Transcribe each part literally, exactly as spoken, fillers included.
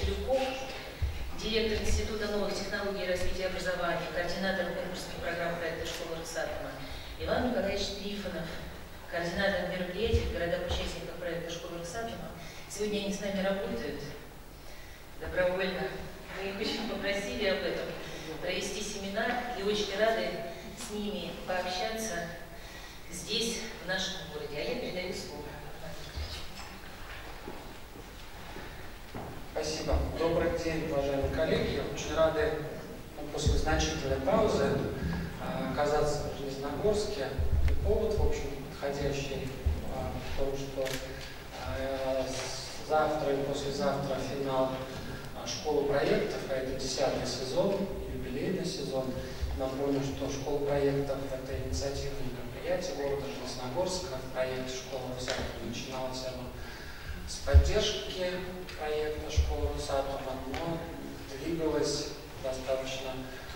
Челюков, директор Института новых технологий и развития образования, координатор конкурсных программ проекта школы Росатома, Иван Николаевич Трифонов, координатор мероприятий в городах-участниках проекта школы Росатома. Сегодня они с нами работают добровольно. Мы их очень попросили об этом, провести семинар, и очень рады с ними пообщаться здесь, в нашем городе. А я передаю слово. Спасибо. Добрый день, уважаемые коллеги. Очень рады ну, после значительной паузы оказаться в Железногорске. И повод, в общем, подходящий в том, что завтра и послезавтра финал школы проектов, а это десятый сезон, юбилейный сезон. Напомню, что школа проектов – это инициативное мероприятие города Железногорска. Проект школы Росатома начиналась с поддержки проекта школы Росатома, но двигалась достаточно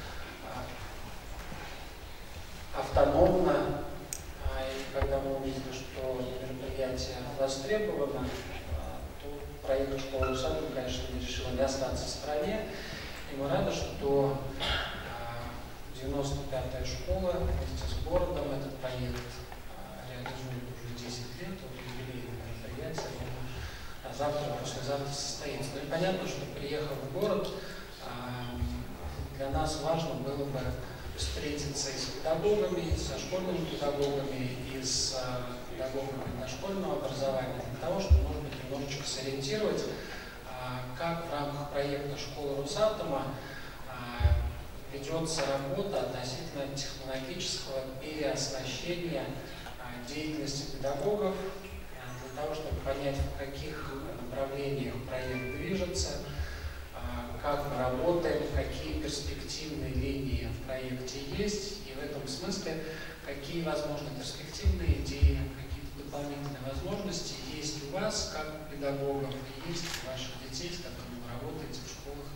автономно. И когда мы увидели, что мероприятие востребовано, то проект школы Росатома, конечно, решил не остаться в стране. И мы рады, что девяносто пятая школа вместе с городом этот проект реализует уже десять лет, вот юбилейное мероприятие. А завтра, послезавтра состоится. Ну и понятно, что приехав в город, для нас важно было бы встретиться и с педагогами, и со школьными педагогами, и с педагогами дошкольного образования, для того, чтобы, может быть, немножечко сориентировать, как в рамках проекта школы Росатома ведется работа относительно технологического переоснащения деятельности педагогов, для того, чтобы понять, в каких направлениях проект движется, как мы работаем, какие перспективные линии в проекте есть, и в этом смысле, какие, возможно, перспективные идеи, какие-то дополнительные возможности есть у вас, как у педагогов, и есть у ваших детей, с которыми вы работаете в школах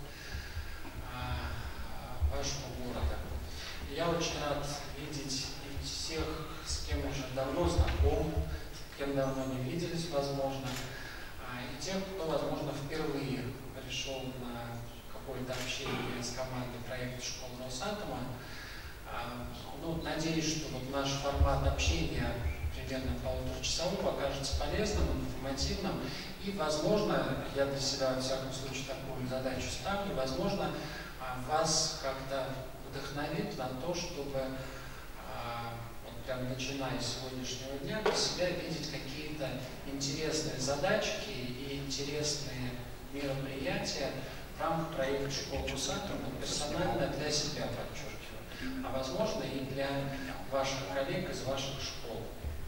вашего города. Я очень рад видеть всех, с кем уже давно знаком, с кем давно не виделись, возможно, и тех, кто, возможно, впервые пришел на какое-то общение с командой проекта школы Росатома. Ну, надеюсь, что вот наш формат общения примерно полуторачасовой окажется полезным, информативным, и, возможно, я для себя, во всяком случае, такую задачу ставлю, возможно, вас как-то вдохновит на то, чтобы, вот прям начиная с сегодняшнего дня, для себя видеть какие-то интересные задачки и интересные мероприятия в рамках проекта школы Росатома, персонально для себя, подчеркиваю, а возможно и для ваших коллег из ваших школ.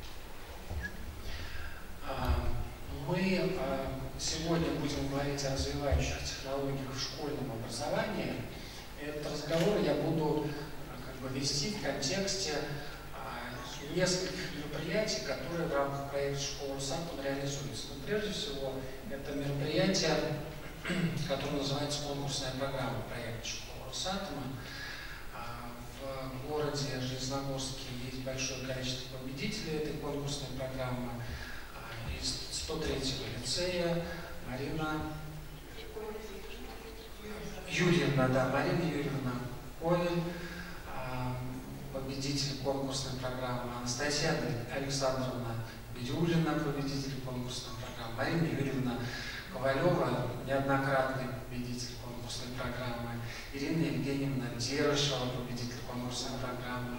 Мы сегодня будем говорить о развивающих технологиях в школьном образовании. Этот разговор я буду как бы вести в контексте нескольких мероприятий, которые в рамках проекта школы Росатома реализуются. Но прежде всего, это мероприятие, которое называется конкурсная программа проекта школы Росатома. В городе Железногорске есть большое количество победителей этой конкурсной программы. Из сто третьего лицея Марина Юрьевна, да, Марина Юрьевна Ковель, победитель конкурсной программы, Анастасия Александровна Бедюлина, победитель конкурсной программы, Марина Юрьевна Ковалева, неоднократный победитель конкурсной программы, Ирина Евгеньевна Дерешева, победитель конкурсной программы.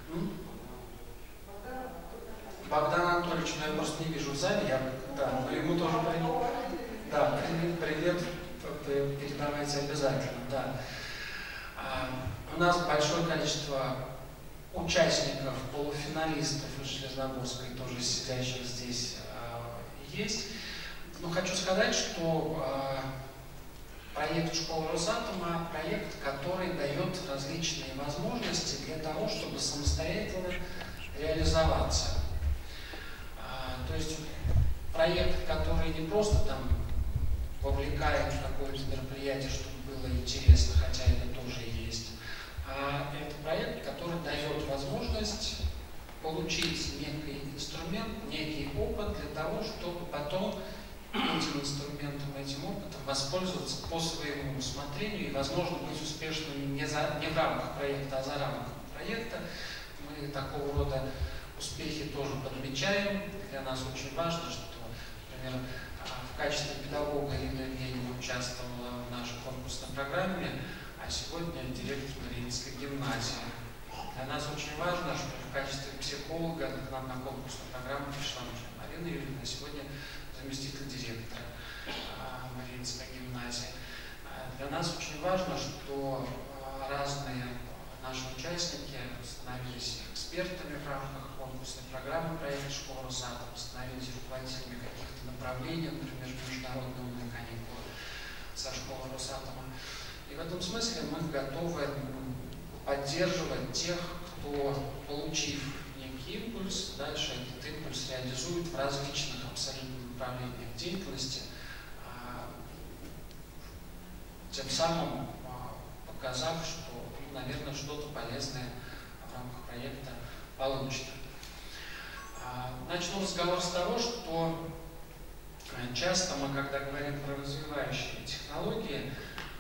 Богдан Анатольевич, ну, я просто не вижу в зале, я, да, ему тоже привет, да, привет, привет, передавайте обязательно, да. А, у нас большое количество участников, полуфиналистов из Железногорска, и тоже сидящих здесь, а, есть. Но хочу сказать, что а, проект школы Росатома – проект, который дает различные возможности для того, чтобы самостоятельно реализоваться. То есть проект, который не просто там вовлекает в какое-то мероприятие, чтобы было интересно, хотя это тоже есть, а это проект, который дает возможность получить некий инструмент, некий опыт для того, чтобы потом этим инструментом, этим опытом воспользоваться по своему усмотрению и, возможно, быть успешными не, за, не в рамках проекта, а за рамками проекта. Мы такого рода успехи тоже подмечаем. Для нас очень важно, что, например, в качестве педагога Ирина Евгеньевна участвовала в нашей конкурсной программе, а сегодня директор Мариинской гимназии. Для нас очень важно, что в качестве психолога к нам на конкурсную программу пришла Марина Юрьевна, сегодня заместитель директора Мариинской гимназии. Для нас очень важно, что разные наши участники становились экспертами в рамках конкурсной программы проекта «Школа Росатом», становились руководителями каких-то направлений, например, международные умные каникулы со школы Росатома. И в этом смысле мы готовы поддерживать тех, кто, получив некий импульс, дальше этот импульс реализует в различных абсолютно направлениях деятельности, тем самым показав, что, наверное, что-то полезное в рамках проекта получится. Начну разговор с того, что часто мы, когда говорим про развивающие технологии,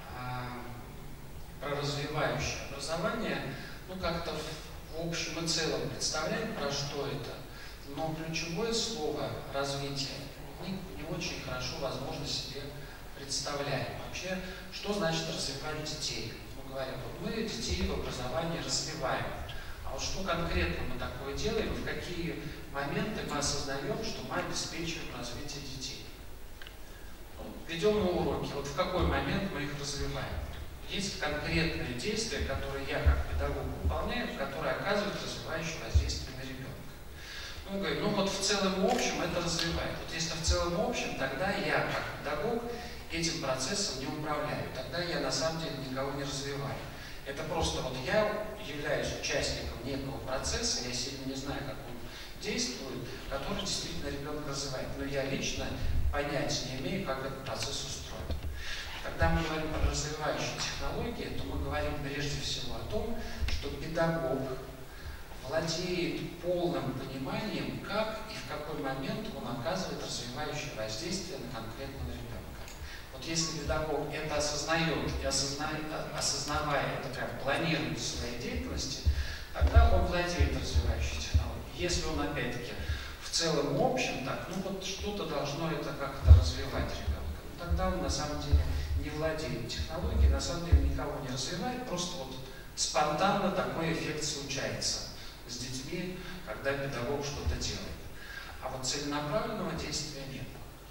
про развивающее образование, ну как-то в общем и целом представляем, про что это, но ключевое слово «развитие» не, не очень хорошо, возможно, себе представляем. Вообще, что значит развивать детей? Мы говорим, вот мы детей в образовании развиваем. А вот что конкретно мы такое делаем, в какие моменты мы осознаем, что мы обеспечиваем развитие детей? Ведем на уроки, вот в какой момент мы их развиваем? Есть конкретные действия, которые я как педагог выполняю, которые оказывают развивающее воздействие на ребенка. Мы говорим, ну вот в целом и общем это развивает. Вот если в целом и общем, тогда я как педагог этим процессом не управляю. Тогда я на самом деле никого не развиваю. Это просто вот я являюсь участником некого процесса, я сильно не знаю, как он действует, который действительно ребенка развивает. Но я лично понятия не имею, как этот процесс устроен. Когда мы говорим про развивающие технологии, то мы говорим прежде всего о том, что педагог владеет полным пониманием, как и в какой момент он оказывает развивающее воздействие на конкретного ребенка. Вот если педагог это осознает и осознает, осознавая это, прям планирует в своей деятельности, тогда он владеет развивающей технологией. Если он опять-таки в целом общем, так, ну вот что-то должно это как-то развивать ребенка, ну, тогда он на самом деле не владеет технологией, на самом деле никого не развивает, просто вот спонтанно такой эффект случается с детьми, когда педагог что-то делает. А вот целенаправленного действия нет.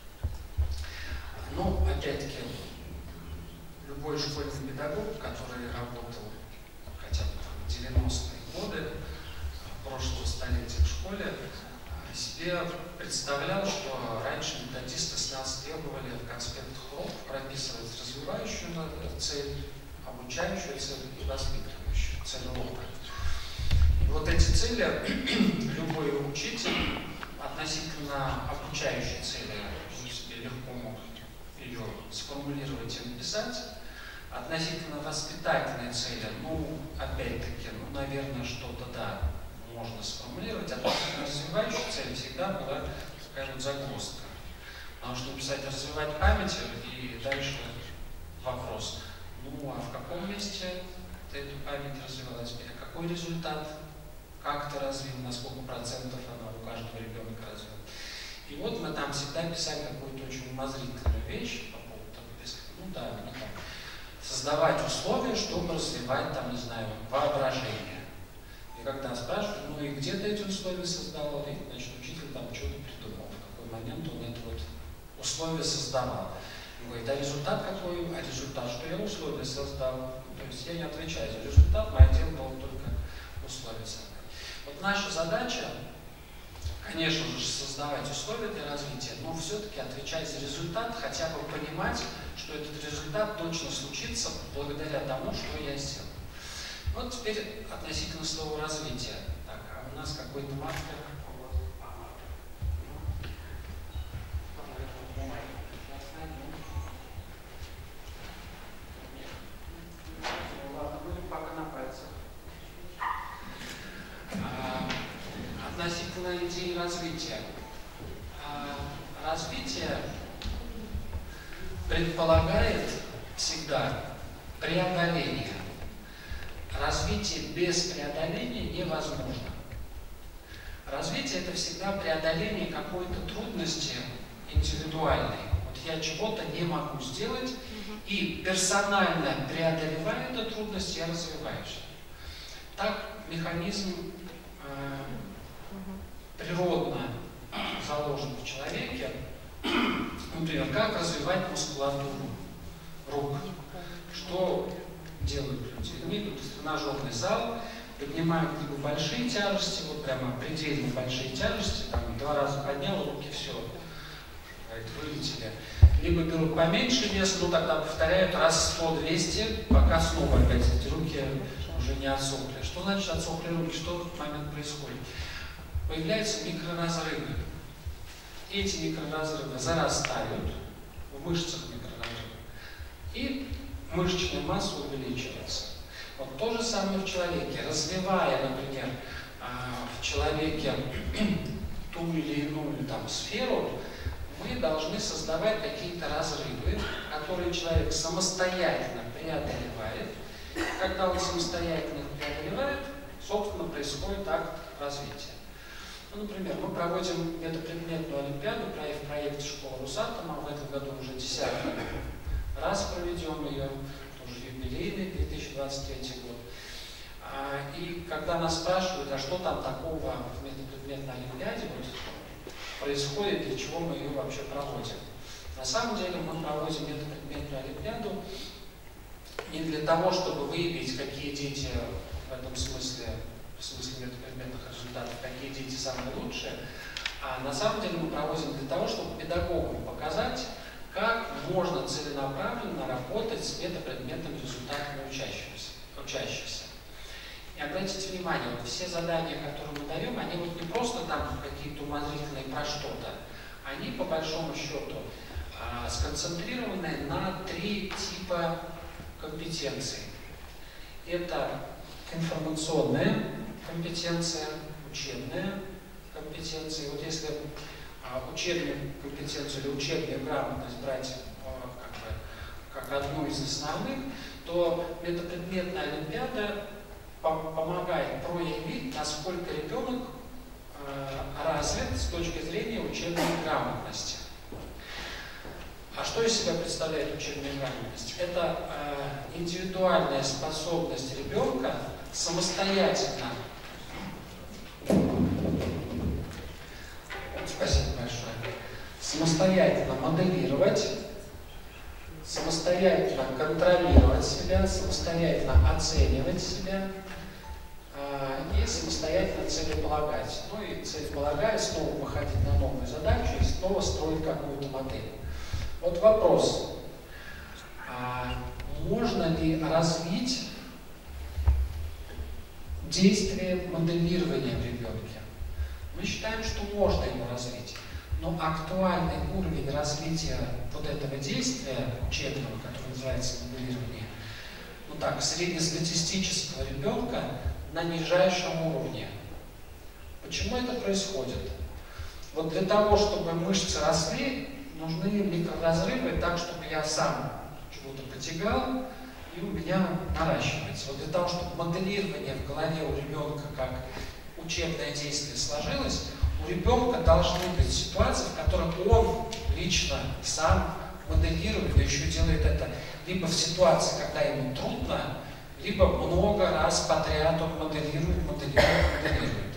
Но, опять-таки, любой школьный педагог, который работал хотя бы в девяностые годы прошлого столетия в школе, себе представлял, что раньше методисты с нас требовали в конспектах уроков прописывать развивающую цель, обучающую цель и воспитывающую цель урока. И вот эти цели любой учитель относительно обучающей цели себе легко мог ее сформулировать и написать. Относительно воспитательной цели, ну, опять-таки, ну, наверное, что-то, да, можно сформулировать, а развивающая цель всегда была такая вот загвоздка. Потому что написать «развивать память» и дальше вопрос, ну а в каком месте ты эту память развивала теперь, какой результат, как ты развил, на сколько процентов она у каждого ребенка развила. И вот мы там всегда писали какую-то очень умозрительную вещь по поводу того, ну да, ну, там, создавать условия, чтобы развивать, там, не знаю, воображение. И когда спрашивают, ну и где ты эти условия создавал, и, значит, учитель там что-то придумал, в какой момент он это вот условия создавал. Он говорит, а результат какой? А результат, что я условия создал. То есть я не отвечаю за результат, мое дело было только условия создать. Вот наша задача, конечно же, создавать условия для развития, но все-таки отвечать за результат, хотя бы понимать, что этот результат точно случится благодаря тому, что я сделал. Вот теперь относительно слова развития. Так, а у нас какой-то маркер. Пока на пальцах. Относительно идеи развития. Развитие предполагает всегда преодоление. Развитие без преодоления невозможно. Развитие – это всегда преодоление какой-то трудности индивидуальной. Вот я чего-то не могу сделать, и персонально преодолевая эту трудность, я развиваюсь. Так механизм э, природно заложен в человеке. Например, как развивать мускулатуру рук. Что делают люди? Они идут в тренажерный зал, поднимают либо большие тяжести, вот прямо предельно большие тяжести, там два раза поднял, руки все, говорит, вылетели. Либо берут поменьше вес, ну тогда повторяют раз сто-двести, пока снова опять эти руки уже не отсохли. Что значит отсохли руки? Что в этот момент происходит? Появляются микроразрывы. Эти микроразрывы зарастают, в мышцах микроразрывы, и мышечная масса увеличивается. Вот то же самое в человеке. Развивая, например, в человеке ту или иную там сферу, мы должны создавать какие-то разрывы, которые человек самостоятельно преодолевает. Когда он самостоятельно их преодолевает, собственно, происходит акт развития. Ну, например, мы проводим метапредметную олимпиаду, проект, проект школы Росатома, в этом году уже десятый раз проведем ее, тоже юбилейный две тысячи двадцать третий год. И когда нас спрашивают, а что там такого в метапредметной олимпиаде вот, происходит, для чего мы ее вообще проводим. На самом деле мы проводим метапредметную олимпиаду не для того, чтобы выявить, какие дети в этом смысле, в смысле метапредметных результатов, какие дети самые лучшие, а на самом деле мы проводим для того, чтобы педагогам показать, как можно целенаправленно работать с метапредметными результатами учащихся. учащихся. И обратите внимание, вот все задания, которые мы даем, они вот не просто там какие-то умозрительные про что-то, они по большому счету а, сконцентрированы на три типа компетенций. Это информационная компетенция, учебная компетенция. Вот если а, учебную компетенцию или учебную грамотность брать а, как бы, как одну из основных, то метапредметная олимпиада помогает проявить, насколько ребенок э, развит с точки зрения учебной грамотности. А что из себя представляет учебная грамотность? Это э, индивидуальная способность ребенка самостоятельно, спасибо большое, самостоятельно моделировать, самостоятельно контролировать себя, самостоятельно оценивать себя и самостоятельно целеполагать. Ну и целеполагая, снова выходить на новую задачу и снова строить какую-то модель. Вот вопрос. А можно ли развить действие моделирования в ребенке? Мы считаем, что можно его развить. Но актуальный уровень развития вот этого действия учебного, которое называется моделирование, ну так, среднестатистического ребенка на нижайшем уровне. Почему это происходит? Вот для того, чтобы мышцы росли, нужны микроразрывы так, чтобы я сам чего-то потягал, и у меня наращивается. Вот для того, чтобы моделирование в голове у ребенка как учебное действие сложилось, у ребенка должны быть ситуации, в которых он лично сам моделирует, да еще делает это либо в ситуации, когда ему трудно, либо много раз подряд он моделирует, моделирует, моделирует.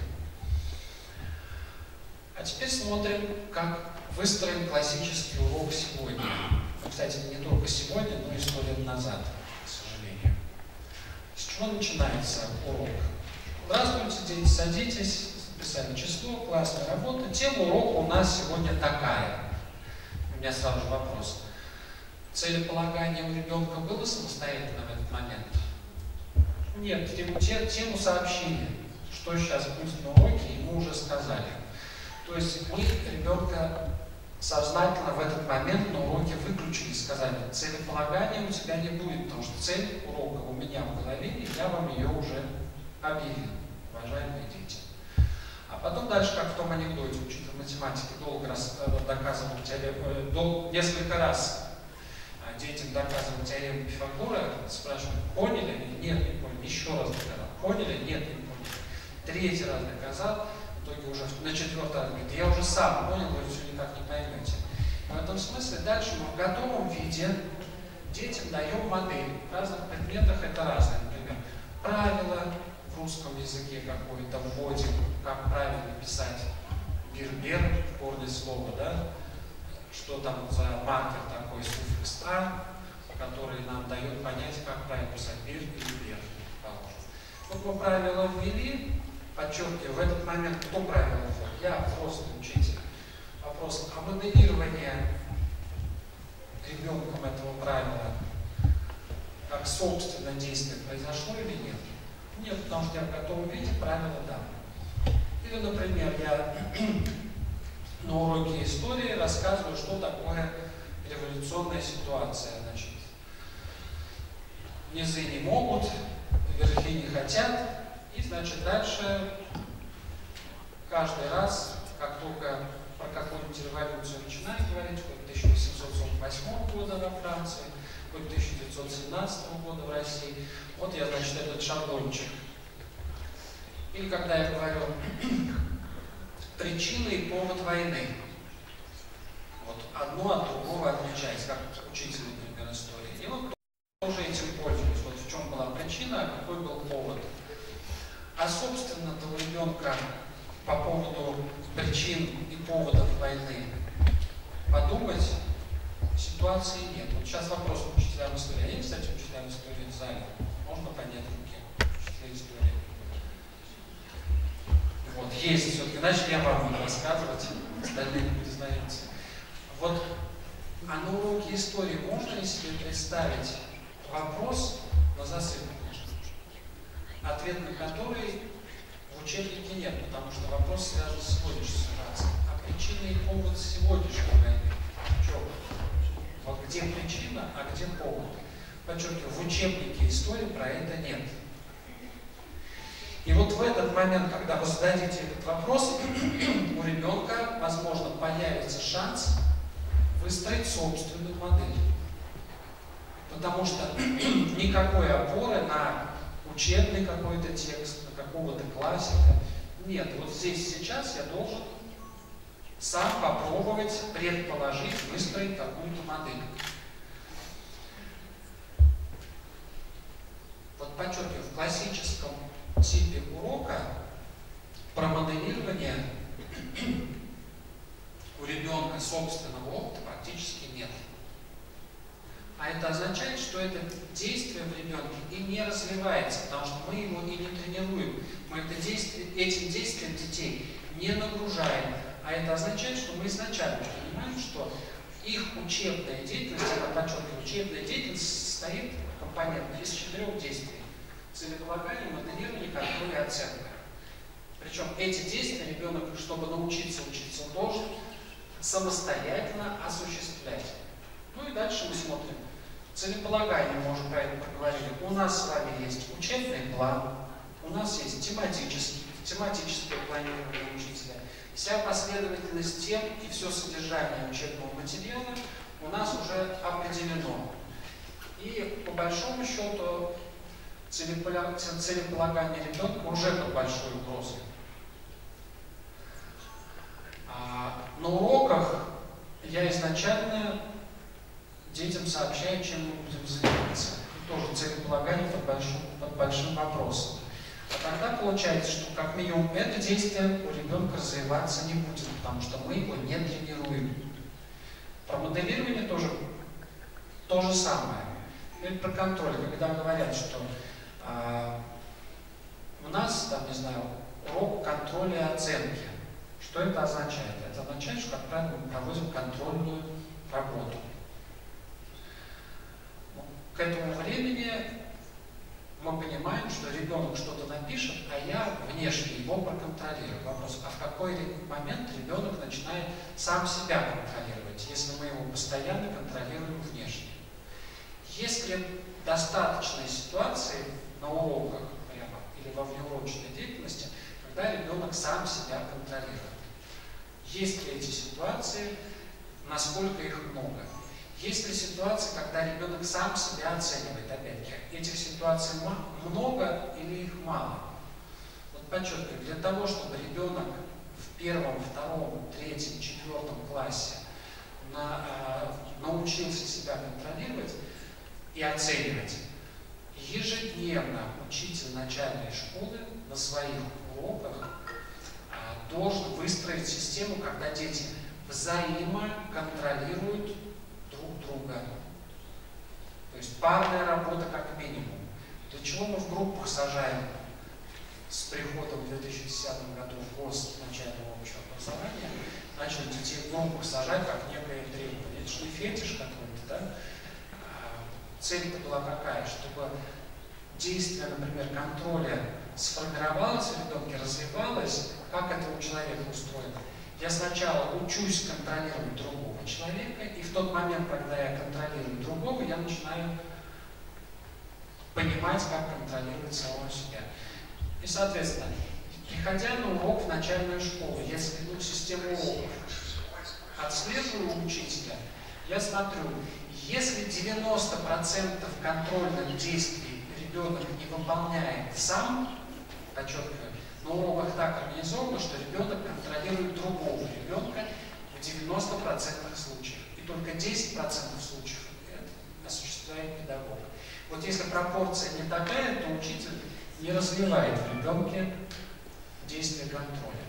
А теперь смотрим, как выстроен классический урок сегодня. Ну, кстати, не только сегодня, но и сто лет назад, к сожалению. С чего начинается урок? Здравствуйте, дети, садитесь. Писали число, классная работа. Тема урока у нас сегодня такая. У меня сразу же вопрос. Целеполагание у ребенка было самостоятельно в этот момент? Нет, тему, тему сообщили, что сейчас будет на уроке, ему уже сказали. То есть мы ребенка сознательно в этот момент на уроке выключили, сказали, целеполагания у тебя не будет, потому что цель урока у меня в голове, и я вам ее уже объявил, уважаемые дети. А потом дальше, как в том анекдоте, учитель математики долго раз, доказывал, дол, несколько раз детям доказывать теорему Пифагора, спрашивают, поняли? Нет, не поняли. Еще раз доказал. Поняли? Нет, не поняли. Третий раз доказал, в итоге уже на четвертый раз говорит, я уже сам понял, вы все никак не поймете. В этом смысле дальше мы в готовом виде детям даем модель. В разных предметах это разное. Например, правила в русском языке какое-то вводим, как правильно писать бербер в корне слова, да? Что там за маркер такой, суффикс «а», который нам дает понять, как правильно писать бир или бер. Вот мы правила ввели, подчеркиваю, в этот момент кто правила вводит? Я, взрослый учитель. Вопрос, а моделирование ребенком этого правила как собственное действие произошло или нет? Нет, потому что я в готовом виде правила да. Или, например, я на уроке истории рассказываю, что такое революционная ситуация. Значит, низы не могут, верхи не хотят, и, значит, дальше каждый раз, как только про какую-нибудь революцию начинают говорить, хоть тысяча восемьсот сорок восьмого года во Франции, хоть тысяча девятьсот семнадцатого года в России, вот я, значит, этот шаблончик. Или когда я говорю причины и повод войны. Вот одно от другого отличается, как учитель, например, истории. И вот тоже этим пользуюсь. Вот в чем была причина, а какой был повод. А собственно-то у ребенка по поводу причин и поводов войны подумать ситуации нет. Вот сейчас вопрос к учителям истории. А есть, кстати, учителям истории в зале? Можно поднять руки? Учителя истории. Вот, есть все-таки. Иначе я вам буду рассказывать, остальные не признаются. Вот, а на уроке истории можно ли себе представить вопрос на засыпку, ответ на который в учебнике нет, потому что вопрос связан с сегодняшней ситуацией. А причина и повод сегодняшней войны? Что? Вот где причина, а где повод? Подчеркиваю, в учебнике истории про это нет. И вот в этот момент, когда вы зададите этот вопрос, у ребенка, возможно, появится шанс выстроить собственную модель. Потому что никакой опоры на учебный какой-то текст, на какого-то классика нет. Вот здесь сейчас я должен сам попробовать предположить, выстроить какую-то модель. Вот подчеркиваю, в классическом типе урока про моделирование у ребенка собственного опыта практически нет. А это означает, что это действие в ребенке и не развивается, потому что мы его и не тренируем. Мы это действие, этим действием детей не нагружаем. А это означает, что мы изначально понимаем, что их учебная деятельность, я подчеркиваю, учебная деятельность состоит компонент из четырех действий. Целеполагание, моделирование, контроль и оценка. Причем эти действия ребенок, чтобы научиться учиться, должен самостоятельно осуществлять. Ну и дальше мы смотрим. Целеполагание, мы уже правильно проговорили. У нас с вами есть учебный план, у нас есть тематический, тематическое планирование учителя. Вся последовательность тем и все содержание учебного материала у нас уже определено. И по большому счету целеполагание ребенка уже под большой угрозой. А на уроках я изначально детям сообщаю, чем мы будем заниматься. И тоже целеполагание под большим, под большим вопросом. А тогда получается, что как минимум это действие у ребенка развиваться не будет, потому что мы его не тренируем. Про моделирование тоже то же самое. И про контроль, когда говорят, что а, у нас, там, не знаю, урок контроля и оценки. Что это означает? Это означает, что, как правило, мы проводим контрольную работу. К этому времени мы понимаем, что ребенок что-то напишет, а я внешне его проконтролирую. Вопрос, а в какой момент ребенок начинает сам себя контролировать, если мы его постоянно контролируем внешне? Если достаточные ситуации на уроках прямо, или во внеурочной деятельности, когда ребенок сам себя контролирует. Есть ли эти ситуации, насколько их много? Есть ли ситуации, когда ребенок сам себя оценивает? Опять-таки, этих ситуаций много или их мало? Вот подчеркиваю, для того, чтобы ребенок в первом, втором, третьем, четвертом классе на, э, научился себя контролировать и оценивать, ежедневно учитель начальной школы на своих уроках э, должен выстроить систему, когда дети взаимоконтролируют друг друга. То есть парная работа как минимум. Для чего мы в группах сажаем с приходом в две тысячи десятом году в ГОСТ начального общего образования, начали детей в группах сажать как некое требование. Это же не фетиш какой-то, да? Цель-то была какая? Чтобы действие, например, контроля сформировалось в ребенке, развивалось, как это у человека устроено. Я сначала учусь контролировать другого человека, и в тот момент, когда я контролирую другого, я начинаю понимать, как контролировать самого себя. И, соответственно, приходя на урок в начальную школу, если ну, систему уроков отслеживаю у учителя, я смотрю, если девяносто процентов контрольных действий ребенок не выполняет сам, подчеркиваю, на уроках так организовано, что ребенок контролирует другого ребенка в девяноста процентах случаев. И только десять процентов случаев это осуществляет педагог. Вот если пропорция не такая, то учитель не развивает в ребенке действие контроля.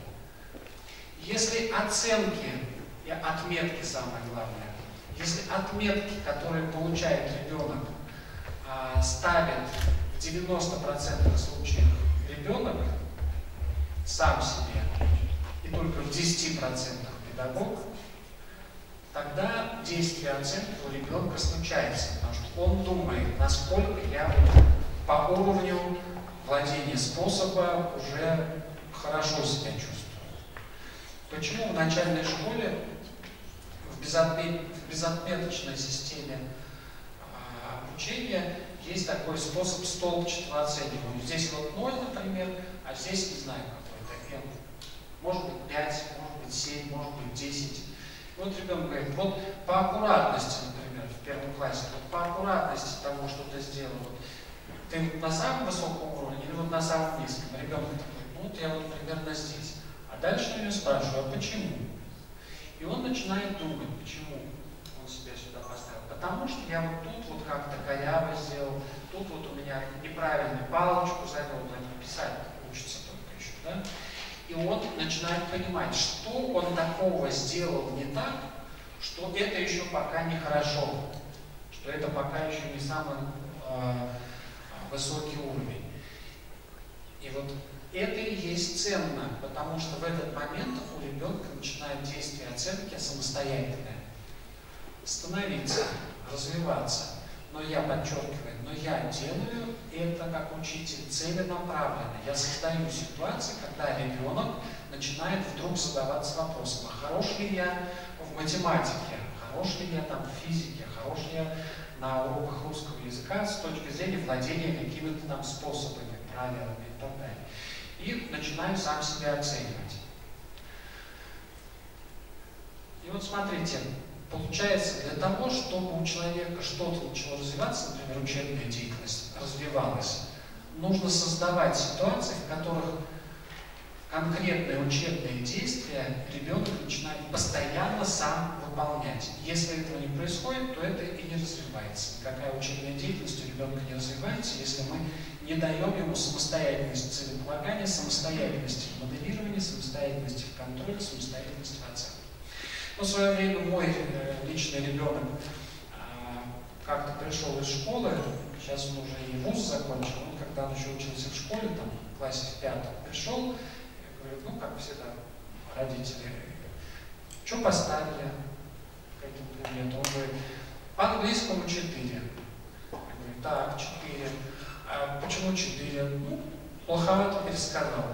Если оценки и отметки самое главное, если отметки, которые получает ребенок, ставит в девяноста процентах случаев ребенок сам себе, и только в десяти процентах педагог, тогда действие оценки у ребенка случается, потому что он думает, насколько я по уровню владения способа уже хорошо себя чувствую. Почему в начальной школе в, безотмет... в безотметочной системе а, обучения есть такой способ столбчатого оценивания? Здесь вот ноль, например, а здесь не знаю какой-то n. Может быть пять, может быть семь, может быть десять. Вот ребенок говорит, вот по аккуратности, например, в первом классе, вот по аккуратности того, что ты сделал, вот, ты на самом высоком уровне или вот на самом низком? Ребенок такой, ну вот я вот примерно здесь. А дальше я ее спрашиваю, а почему? И он начинает думать, почему он себя сюда поставил. Потому что я вот тут вот как-то коряво сделал, тут вот у меня неправильную палочку завел, они писать учатся только еще, да? И он начинает понимать, что он такого сделал не так, что это еще пока не хорошо, что это пока еще не самый э, высокий уровень. И вот это и есть ценно, потому что в этот момент у ребенка начинает действие оценки самостоятельное. Становиться, развиваться. Но я подчеркиваю, но я делаю это как учитель целенаправленно. Я создаю ситуации, когда ребенок начинает вдруг задаваться вопросом, а хорош ли я в математике, хорош ли я там в физике, хорош ли я на уроках русского языка с точки зрения владения какими-то там способами, правилами и так далее. И начинаю сам себя оценивать. И вот смотрите, получается, для того, чтобы у человека что-то начало развиваться, например, учебная деятельность развивалась, нужно создавать ситуации, в которых конкретные учебные действия ребенок начинает постоянно сам выполнять. Если этого не происходит, то это и не развивается. Никакая учебная деятельность у ребенка не развивается, если мы не даем ему самостоятельности целеполагания, самостоятельности в моделировании, самостоятельности в контроле, самостоятельности в оценке. Но в свое время мой э, личный ребенок э, как-то пришел из школы, сейчас он уже и вуз закончил, он когда он еще учился в школе, там, в классе в пятом, пришел, и говорит, ну, как всегда, родители, что поставили к этому предмету? Он говорит, по английскому четыре. Я говорю, так, четыре. А почему четыре? Ну, плоховато пересказал.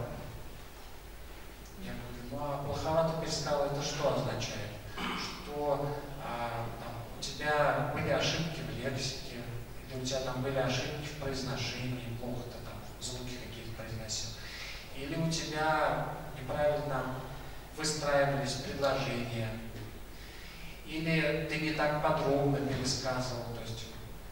Я говорю, ну, а плоховато пересказал, это что означает? Что а, там, у тебя были ошибки в лексике, или у тебя там были ошибки в произношении, плохо ты там звуки какие-то произносил, или у тебя неправильно выстраивались предложения. или ты не так подробно пересказывал. То есть,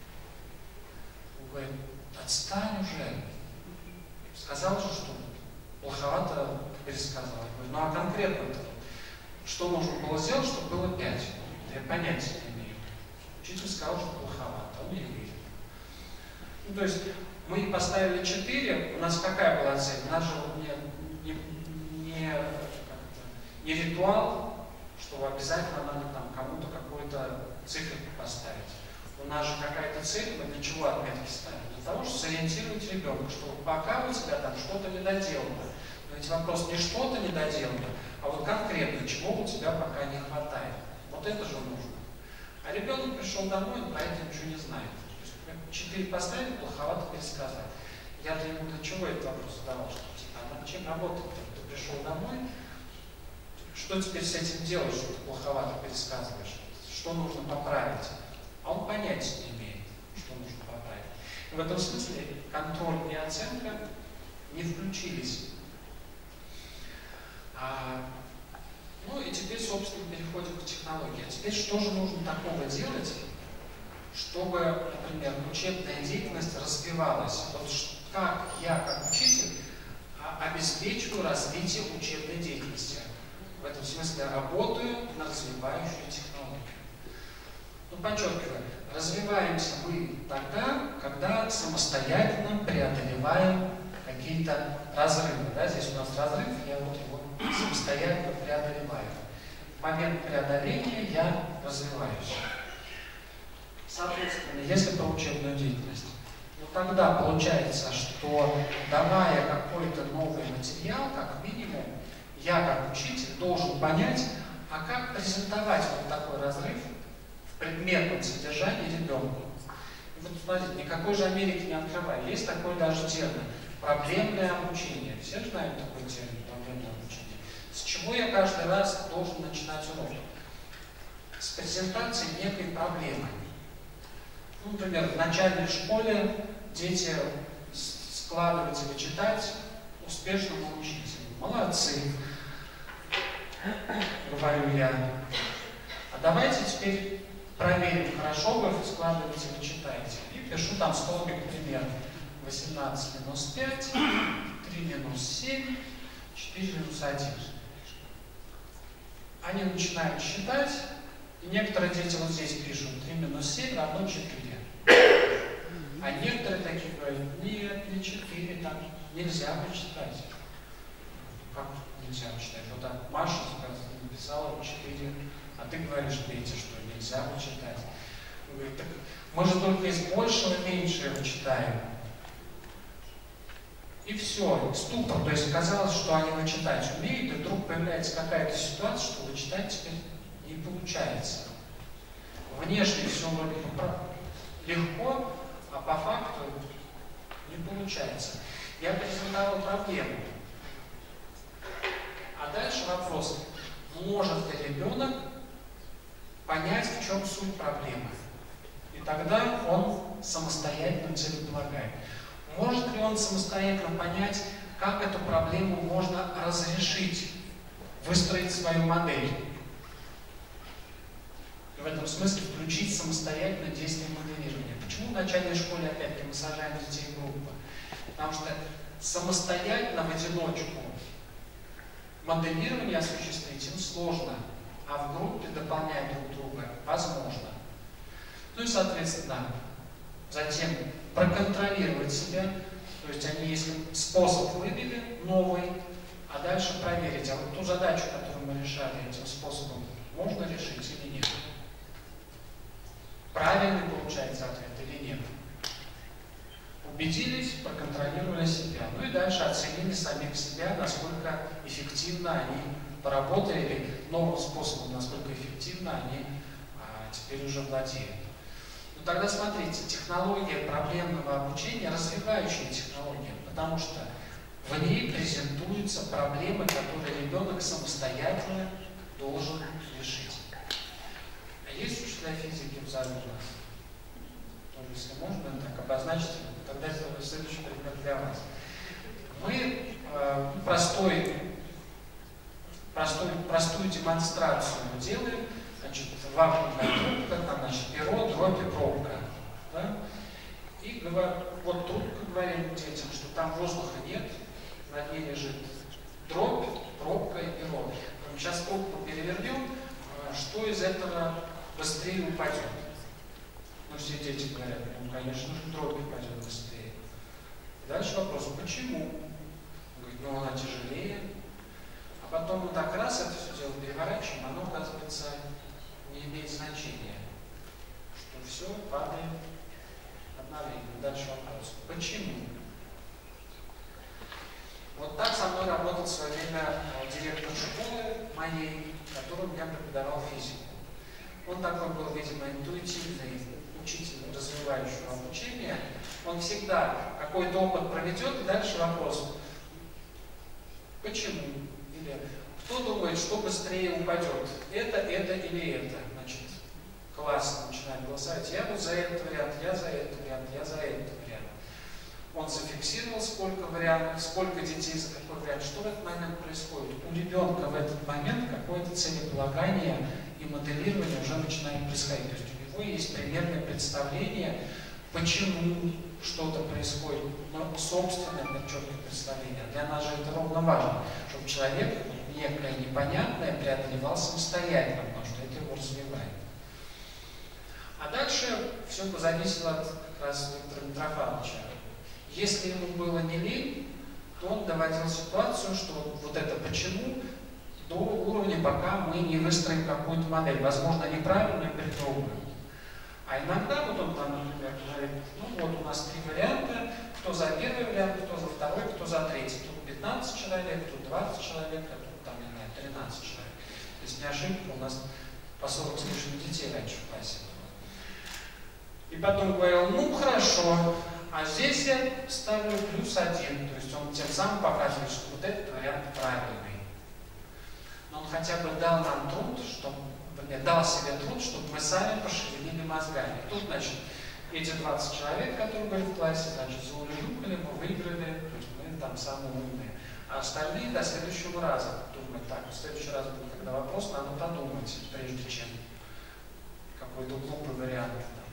он говорит, отстань уже. Сказал же, что плоховато пересказал. Я говорю, ну а конкретно-то, что нужно было сделать, чтобы было пять? Я понятия не имею. Учитель сказал, что плоховато, он не видит. Ну, то есть мы поставили четыре, у нас какая была цель? У нас же не, не, не, не ритуал, что обязательно надо там кому-то какую-то цифру поставить. У нас же какая-то цель, мы для чего отметки ставим? Для того, чтобы сориентировать ребенка, что пока у тебя там что-то недоделано. Но ведь вопрос не что-то недоделано, а вот конкретно, чего у тебя пока не хватает. Вот это же нужно. А ребенок пришел домой, он про это ничего не знает. Четыре поставили, плоховато пересказать. Я-то ему для чего этот вопрос задавал, что типа, а над чем работать? Ты пришел домой, что теперь с этим делать, что ты плоховато пересказываешь? Что нужно поправить? А он понятия не имеет, что нужно поправить. И в этом смысле контроль и оценка не включились. А, ну и теперь, собственно, переходим к технологии. А теперь что же нужно такого делать, чтобы, например, учебная деятельность развивалась? Вот как я, как учитель, обеспечиваю развитие учебной деятельности? В этом смысле работаю на развивающую технологию. Ну, подчеркиваю, развиваемся мы тогда, когда самостоятельно преодолеваем какие-то разрывы. Да? Здесь у нас разрыв, я вот его самостоятельно преодолеваю. В момент преодоления я развиваюсь. Соответственно, если про учебную деятельность, ну тогда получается, что давая какой-то новый материал, как минимум, я как учитель должен понять, а как презентовать вот такой разрыв в предметном содержании ребенку. И вот смотрите, никакой же Америки не открываю. Есть такой даже термин – проблемное обучение. Все знают такой термин – проблемное обучение. С чего я каждый раз должен начинать урок? С презентации некой проблемы. Ну, например, в начальной школе дети складывать или читать успешно научились. Молодцы, говорю я. А давайте теперь проверим, хорошо вы складываете или читаете. И пишу там столбик пример. восемнадцать минус пять, три минус семь, четыре минус один. Они начинают считать, и некоторые дети вот здесь пишут три минус семь равно четыре. А некоторые такие говорят, нет, не четыре, там нельзя прочитать. Как нельзя читать? Вот так Маша написала четыре, а ты говоришь, Петя, что нельзя вычитать. Он говорит, так мы же только из большего меньшее вычитаем. И все, ступор. То есть казалось, что они вычитать умеют, и вдруг появляется какая-то ситуация, что вычитать теперь не получается. Внешне все вроде легко, а по факту не получается. Я презентовал проблему. А дальше вопрос, может ли ребенок понять, в чем суть проблемы? И тогда он самостоятельно целеполагает. Может ли он самостоятельно понять, как эту проблему можно разрешить, выстроить свою модель? И в этом смысле включить самостоятельно действие моделирования. Почему в начальной школе, опять-таки, мы сажаем детей в группы? Потому что самостоятельно в одиночку моделирование осуществить им сложно, а в группе дополнять друг друга возможно. Ну и, соответственно, затем проконтролировать себя, то есть они, если способ вывели новый, а дальше проверить, а вот ту задачу, которую мы решали этим способом, можно решить или нет. Правильный получается ответ или нет. Убедились, проконтролировали себя. Ну и дальше оценили самих себя, насколько эффективно они поработали, или новым способом, насколько эффективно они а, теперь уже владеют. Ну тогда смотрите, технология проблемного обучения развивающая технология, потому что в ней презентуются проблемы, которые ребенок самостоятельно должен решить. А есть учителя физики в зале у нас? Если можно так обозначить, тогда это следующий пример для вас. Мы э, простой, простой, простую демонстрацию делаем. значит, вакуумная трубка, там, значит, перо, дробь и пробка. Да? И вот трубка говорим детям, что там воздуха нет, на ней лежит дробь, пробка и перо. Сейчас трубку перевернем, что из этого быстрее упадет? Ну, все дети говорят, ну, конечно же, дробь упадет быстрее. Дальше вопрос, почему? Он говорит, ну, она тяжелее. А потом мы так раз это все дело переворачиваем, оно, оказывается, не имеет значения. Что все падает одновременно. Дальше вопрос, почему? Вот так со мной работал в свое время директор школы моей, который у меня преподавал физику. Он такой был, видимо, интуитивный учитель развивающего обучения. Он всегда какой-то опыт проведет, и дальше вопрос, почему? Или кто думает, что быстрее упадет? Это, это или это? Значит, класс начинает голосовать. Я вот за этот вариант, я за этот вариант, я за этот вариант. Он зафиксировал, сколько вариантов, сколько детей за какой вариант. Что в этот момент происходит? У ребенка в этот момент какое-то целеполагание и моделирование уже начинает происходить. То есть у него есть примерное представление, почему что-то происходит, но собственное четкое представление. Для нас же это ровно важно, чтобы человек некое непонятное преодолевал самостоятельно, потому что это его развивает. А дальше все зависело от как раз Виктора Митрофановича. Если ему было не лень, то он доводил ситуацию, что вот это почему до уровня, пока мы не выстроим какую-то модель, возможно, неправильную, придуманную. А иногда вот он там, например, говорит, ну вот у нас три варианта, кто за первый вариант, кто за второй, кто за третий. Тут пятнадцать человек, тут двадцать человек, а тут там, не знаю, тринадцать человек. Если не ошибка, у нас по сорок с лишним детей раньше в классе было. И потом говорил, ну хорошо, а здесь я ставлю плюс один, то есть он тем самым показывает, что вот этот вариант правильный. Но он хотя бы дал нам труд, чтобы, например, дал себе труд, чтобы мы сами пошевелили мозгами. Тут, значит, эти двадцать человек, которые были в классе, значит, заулюлюкали, мы выиграли, то есть мы там самые умные. А остальные до следующего раза думают, так, в следующий раз будет, когда вопрос, надо подумать, прежде чем какой-то глупый вариант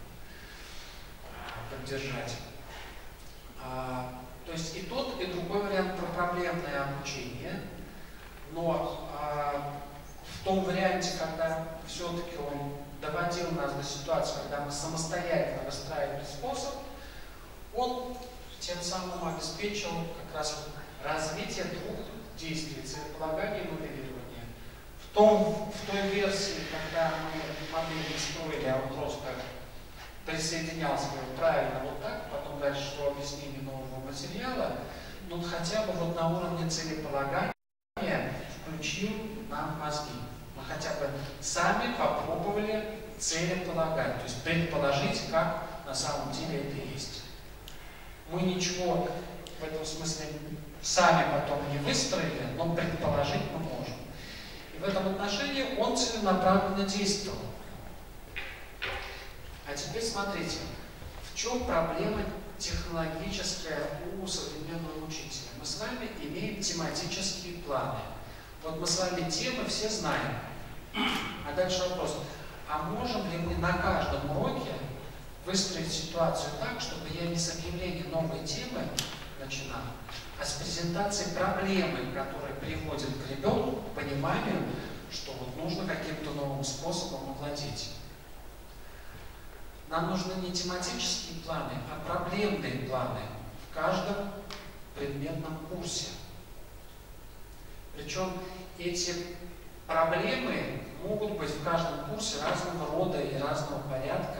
там, поддержать. А, то есть и тот, и другой вариант про проблемное обучение, но а, в том варианте, когда все-таки он доводил нас до ситуации, когда мы самостоятельно выстраивали способ, он тем самым обеспечил как раз развитие двух действий, целеполагания и моделирования. В, том, в той версии, когда мы модель не строили, а он просто присоединялся правильно вот так, потом дальше шло объяснение нового материала, но хотя бы вот на уровне целеполагания включил нам мозги. Мы хотя бы сами попробовали целеполагать, то есть предположить, как на самом деле это есть. Мы ничего в этом смысле сами потом не выстроили, но предположить мы можем. И в этом отношении он целенаправленно действовал. А теперь смотрите, в чем проблема технологическая у современного учителя? Мы с вами имеем тематические планы. Вот мы с вами темы все знаем. А дальше вопрос, а можем ли мы на каждом уроке выстроить ситуацию так, чтобы я не с объявления новой темы начинал, а с презентацией проблемы, которая приводит к ребенку, к пониманию, что вот нужно каким-то новым способом овладеть. Нам нужны не тематические планы, а проблемные планы в каждом предметном курсе. Причем эти проблемы могут быть в каждом курсе разного рода и разного порядка.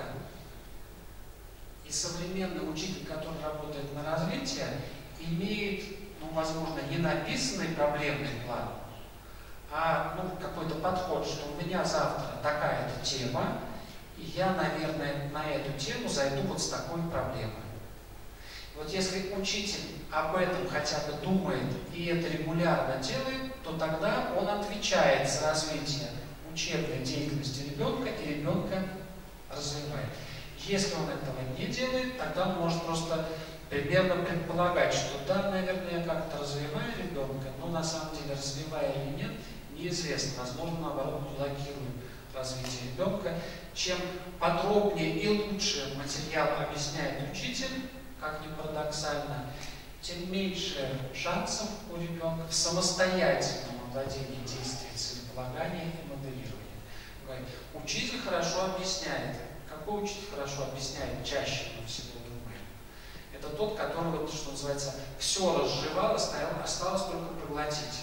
И современный учитель, который работает на развитие, имеет, ну, возможно, не написанный проблемный план, а ну, какой-то подход, что у меня завтра такая-то тема, и я, наверное, на эту тему зайду вот с такой проблемой. Вот если учитель об этом хотя бы думает и это регулярно делает, то тогда он отвечает за развитие учебной деятельности ребенка, и ребенка развивает. Если он этого не делает, тогда он может просто примерно предполагать, что да, наверное, я как-то развиваю ребенка, но на самом деле развивая или нет, неизвестно. Возможно, наоборот, блокирую развития ребенка. Чем подробнее и лучше материал объясняет учитель, как ни парадоксально, тем меньше шансов у ребенка в самостоятельном овладении действием целеполагания и моделирования. Учитель хорошо объясняет. Какой учитель хорошо объясняет чаще, мы всего думаем? Это тот, который, вот, что называется, все разжевал, осталось только проглотить.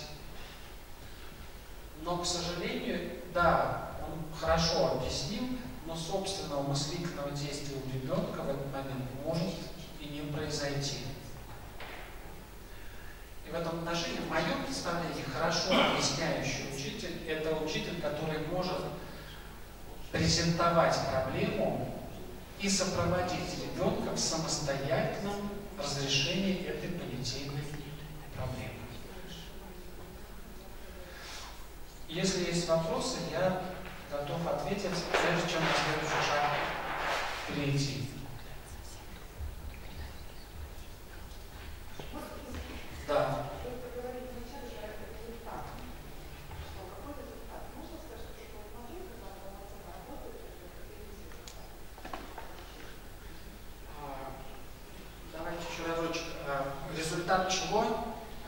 Но, к сожалению, да, он хорошо объяснил, но собственного мыслительного действия у ребенка в этот момент может и не произойти. И в этом отношении, в моем представлении, хорошо объясняющий учитель – это учитель, который может презентовать проблему и сопроводить ребенка в самостоятельном разрешении этой понятийной проблемы. Если есть вопросы, я готов ответить, прежде чем на следующий шаг перейти. Да. Давайте еще разочек. Результат чего?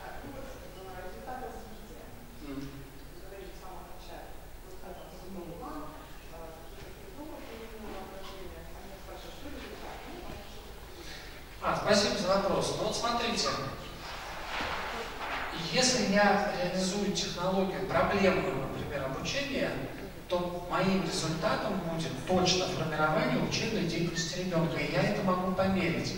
А, спасибо за вопрос. Ну вот смотрите, если я реализую технологию проблемного, например, обучения, то моим результатом будет точно формирование учебной деятельности ребенка, и я это могу померить.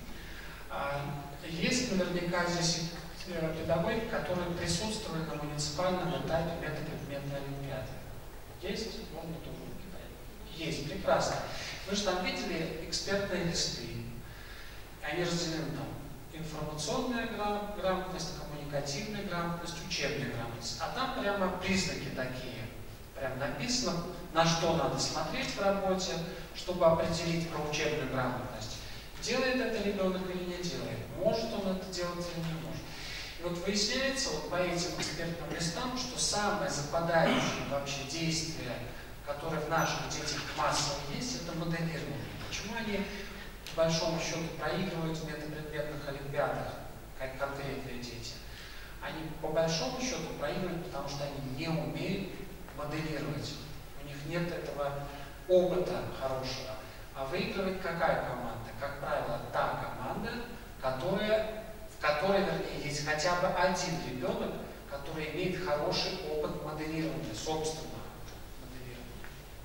Есть наверняка здесь педагоги, которые присутствовали на муниципальном этапе метапредметной олимпиады. Есть? Можно тоже Есть, прекрасно. Вы же там видели экспертные листы. Они разделены там информационная грамотность, коммуникативная грамотность, учебная грамотность. А там прямо признаки такие. Прям написано, на что надо смотреть в работе, чтобы определить про учебную грамотность. Делает это ребенок или не делает? Может он это делать или не может? И вот выясняется вот по этим экспертным листам, что самое западающее вообще действие, которое в наших детях массово есть, это моделирование. Почему они по большому счету проигрывают в метапредметных олимпиадах, как конкретные дети? Они по большому счету проигрывают, потому что они не умеют моделировать. У них нет этого опыта хорошего. А выигрывает какая команда? Как правило, та команда, которая, в которой, вернее, есть хотя бы один ребенок, который имеет хороший опыт моделирования, собственного моделирования.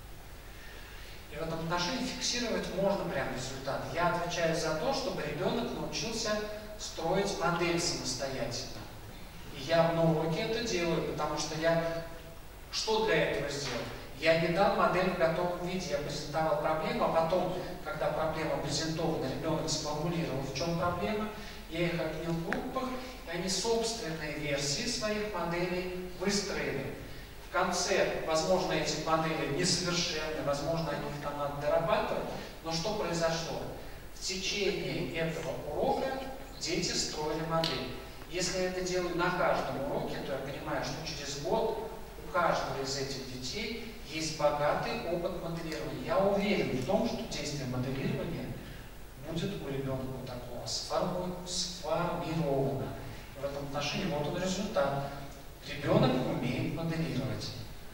И в этом отношении фиксировать можно прям результат. Я отвечаю за то, чтобы ребенок научился строить модель самостоятельно. И я на уроке это делаю, потому что я что для этого сделал? Я не дал модель в готовом виде, я презентовал проблему, а потом, когда проблема презентована, ребенок сформулировал, в чем проблема, я их объединил в группах, и они собственные версии своих моделей выстроили. В конце, возможно, эти модели несовершенны, возможно, они их там надо дорабатывать, но что произошло? В течение этого урока дети строили модель. Если я это делаю на каждом уроке, то я понимаю, что через год у каждого из этих детей есть богатый опыт моделирования. Я уверен в том, что действие моделирования будет у ребенка вот такого сформировано. В этом отношении вот он результат. Ребенок умеет моделировать.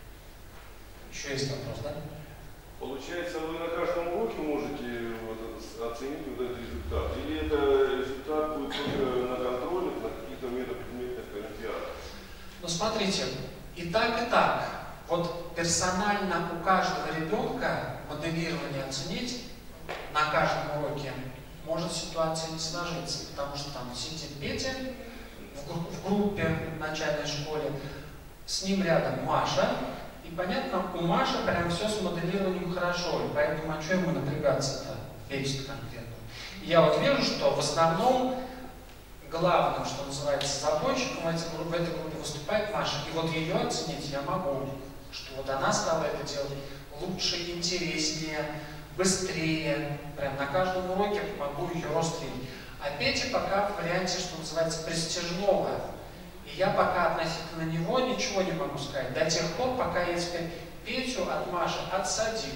Еще есть вопрос, да? Получается, вы на каждом уроке можете вот, оценить вот этот результат? Или это результат будет только на контрольных, на каких-то метапредметных олимпиадах? Ну смотрите, и так, и так. Вот персонально у каждого ребенка моделирование оценить на каждом уроке может ситуация не сложиться, потому что там сидит Петя в, в группе в начальной школе, с ним рядом Маша, и понятно, у Маши прям все с моделированием хорошо, и поэтому а что ему напрягаться-то, Петя конкретно. Я вот вижу, что в основном главным, что называется, забойщиком в этой группе, в этой группе выступает Маша, и вот ее оценить я могу. Что вот она стала это делать лучше, интереснее, быстрее. Прям на каждом уроке могу ее расстрелить. А Петя пока в варианте, что называется, престижного. И я пока относительно него ничего не могу сказать. До тех пор, пока я теперь Петю от Маши отсадил.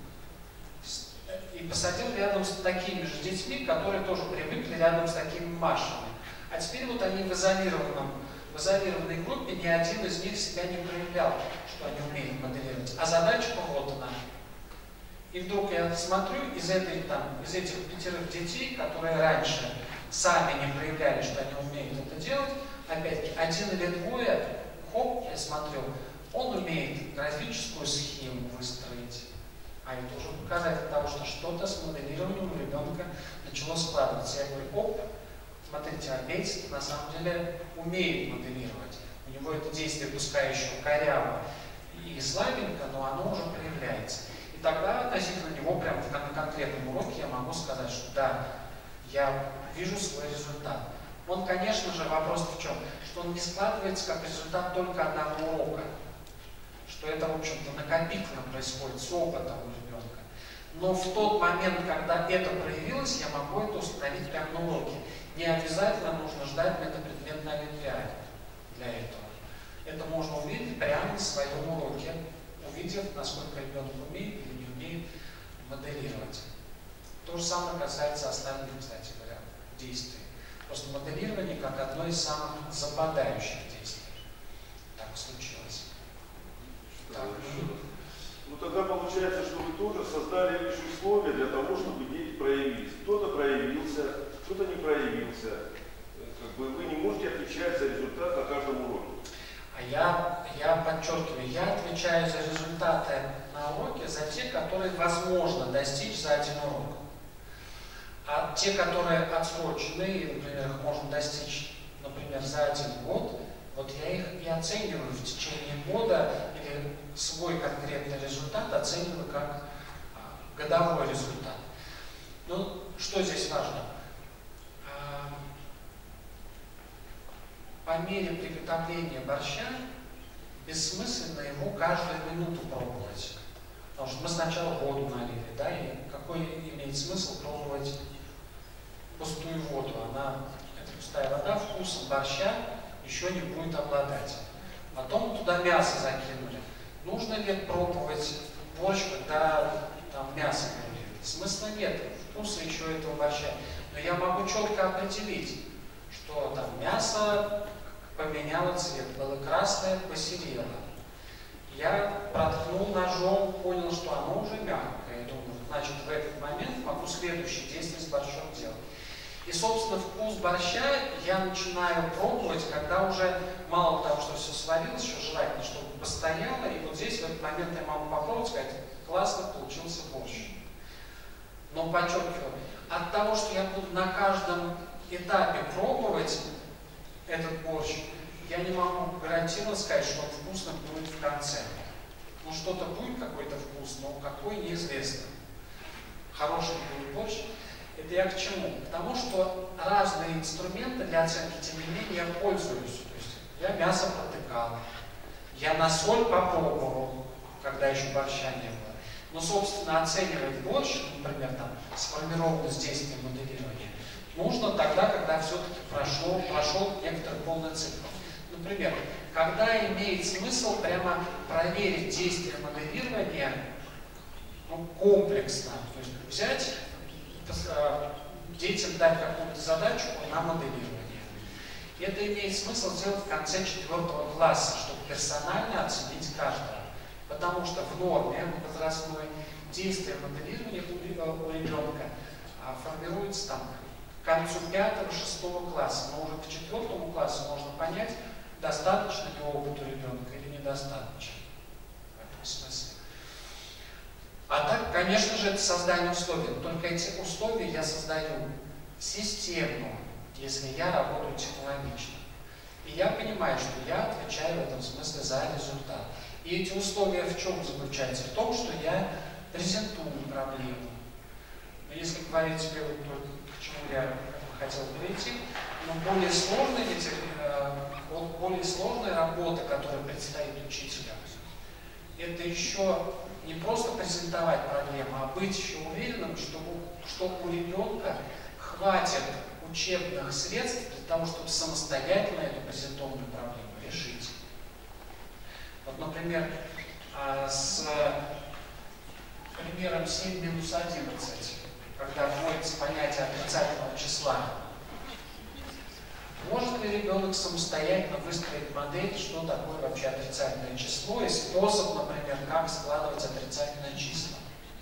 И посадил рядом с такими же детьми, которые тоже привыкли рядом с такими Машами. А теперь вот они в изолированном, в изолированной группе, ни один из них себя не проявлял, что они умеют моделировать. А задачка вот она. И вдруг я смотрю, из, этой, там, из этих пятерых детей, которые раньше сами не проявляли, что они умеют это делать, опять-таки, один или двое, хоп, я смотрю, он умеет графическую схему выстроить. А это уже показатель того, что что-то с моделированием у ребенка начало складываться. Я говорю, оп, смотрите, а Петя на самом деле умеет моделировать. У него это действие, пускай еще коряво и слабенько, но оно уже проявляется. И тогда относительно него, прямо на конкретном уроке, я могу сказать, что да, я вижу свой результат. Он, конечно же, вопрос в чем? Что он не складывается как результат только одного урока. Что это, в общем-то, накопительно происходит с опытом у ребенка. Но в тот момент, когда это проявилось, я могу это установить прямо на уроке. Не обязательно нужно ждать метапредметной олимпиады для этого. Это можно увидеть прямо на своем уроке, увидев, насколько ребенок умеет или не умеет моделировать. То же самое касается остальных, кстати говоря, действий. Просто моделирование как одно из самых западающих действий. Так случилось. Так. Ну тогда получается, что вы тоже создали лишь условия для того, чтобы дети проявились. Кто-то проявился, кто-то не проявился. Как бы вы не можете отвечать за результат на каждом уроке. А я, я подчеркиваю, я отвечаю за результаты на уроке, за те, которые возможно достичь за один урок. А те, которые отсрочены, например, их можно достичь, например, за один год, вот я их и оцениваю в течение года, или свой конкретный результат оцениваю как а, годовой результат. Ну, что здесь важно? А, по мере приготовления борща бессмысленно его каждую минуту пробовать. Потому что мы сначала воду налили, да, и какой имеет смысл пробовать пустую воду? Она, это пустая вода, вкусом борща еще не будет обладать. Потом туда мясо закинули. Нужно ли пробовать борщ, когда там мясо будет? Смысла нет, вкуса еще этого борща. Но я могу четко определить, что там мясо поменяло цвет, было красное, посерело. Я проткнул ножом, понял, что оно уже мягкое. Я думаю, значит, в этот момент могу следующее действие с борщом делать. И, собственно, вкус борща я начинаю пробовать, когда уже мало того, что все сварилось, еще желательно, чтобы постояло. И вот здесь в этот момент я могу попробовать, сказать, классно получился борщ. Но подчеркиваю, от того, что я буду на каждом этапе пробовать этот борщ, я не могу гарантированно сказать, что он вкусно будет в конце. Ну, что-то будет какой-то вкус, но какой неизвестно. Хороший будет борщ. Это я к чему? К тому, что разные инструменты для оценки, тем не менее, я пользуюсь. То есть я мясо протыкал, я на соль попробовал, когда еще борща не было. Но, собственно, оценивать борщ, например, там, сформированность действия моделирования, нужно тогда, когда все-таки прошел, прошел некоторый полный цикл. Например, когда имеет смысл прямо проверить действие моделирования ну, комплексно, то есть взять, детям дать какую-то задачу на моделирование. И это имеет смысл сделать в конце четвертого класса, чтобы персонально оценить каждого. Потому что в норме возрастной действие моделирования у ребенка формируется там, к концу пятого-шестого класса. Но уже к четвертому классу можно понять, достаточно ли опыт у ребенка или недостаточно. В этом смысле. А так, конечно же, это создание условий. Только эти условия я создаю системно, если я работаю технологично. И я понимаю, что я отвечаю в этом смысле за результат. И эти условия в чем заключаются? В том, что я презентую проблему. Но если говорить тебе вот только к чему я хотел перейти, но более сложная, ведь, э, более сложная работа, которая предстоит учителям, это еще не просто презентовать проблему, а быть еще уверенным, что, что у ребенка хватит учебных средств для того, чтобы самостоятельно эту презентованную проблему решить. Вот, например, а, с примером семь минус одиннадцать, когда вводится понятие отрицательного числа. Может ли ребенок самостоятельно выстроить модель, что такое вообще отрицательное число, и способ, например, как складывать отрицательные числа?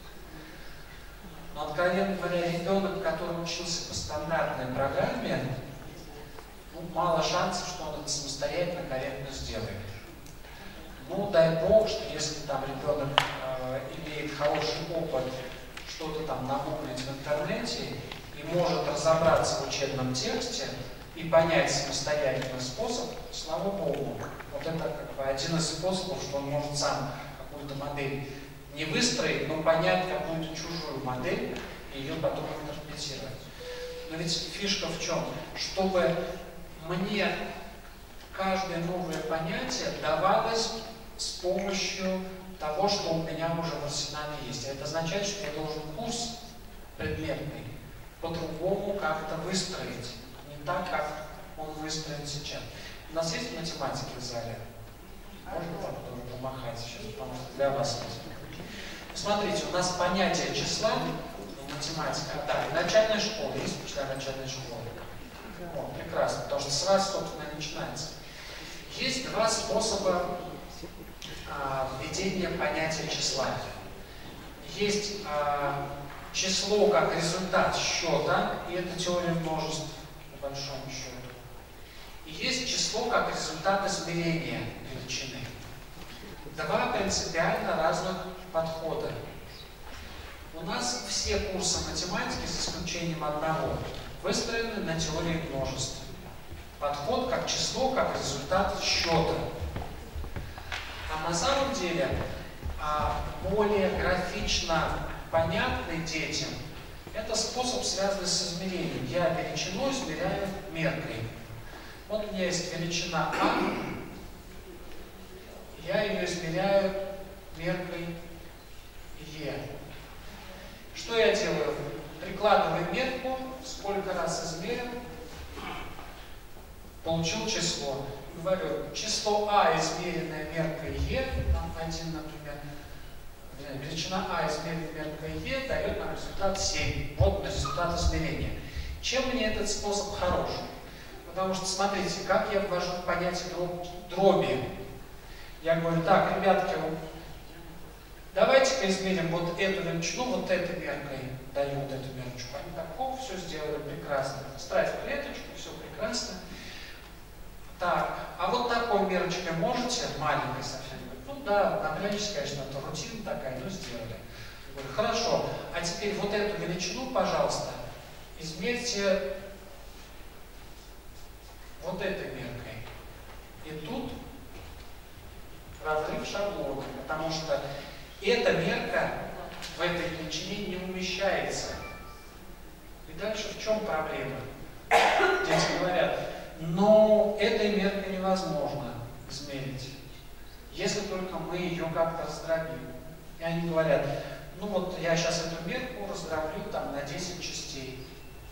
Но, откровенно говоря, ребенок, который учился по стандартной программе, ну, мало шансов, что он это самостоятельно корректно сделает. Ну, дай бог, что если там ребенок э, имеет хороший опыт, что-то там нагуглить в интернете и может разобраться в учебном тексте и понять самостоятельный способ, слава богу. Вот это как бы один из способов, что он может сам какую-то модель не выстроить, но понять какую-то чужую модель и ее потом интерпретировать. Но ведь фишка в чем? Чтобы мне каждое новое понятие давалось с помощью того, что у меня уже в арсенале есть. А это означает, что я должен курс предметный по-другому как-то выстроить. Не так, как он выстроен сейчас. У нас есть математики в зале? Можно там тоже помахать сейчас, потому что для вас есть. Смотрите, у нас понятие числа, математика, да, и начальная школа, есть учителя начальной школы. О, прекрасно, потому что с вас, собственно, начинается. Есть два способа а, введения понятия числа. Есть а, число как результат счета, и это теория множеств, по большому счету. И есть число как результат измерения величины. Два принципиально разных подхода. У нас все курсы математики, с исключением одного, выстроены на теории множеств. Подход как число, как результат счета. А на самом деле более графично понятный детям это способ, связанный с измерением. Я величину измеряю меркой. Вот у меня есть величина А, я ее измеряю меркой Е. Что я делаю? Прикладываю мерку, сколько раз измерил, получил число. Говорю, число А, измеренное меркой Е, там один, например, величина А, измеренная меркой Е, дает нам результат семь. Вот результат измерения. Чем мне этот способ хорош? Потому что, смотрите, как я ввожу понятие дроби. Я говорю, так, ребятки, давайте-ка измерим вот эту величину, вот этой меркой, даю вот эту мерочку. Они так, оп, все сделали прекрасно. Ставь клеточку, все прекрасно. Так, а вот такой мерочкой можете, маленькой совсем? Ну да, напрячься, конечно, это рутина такая, но сделали. Я говорю, хорошо, а теперь вот эту величину, пожалуйста, измерьте вот этой меркой. И тут разрыв шаблона, потому что эта мерка в этой величине не умещается. И дальше в чем проблема? Дети говорят, но этой меркой невозможно измерить, если только мы ее как-то раздробим. И они говорят, ну вот я сейчас эту мерку раздроблю там на десять частей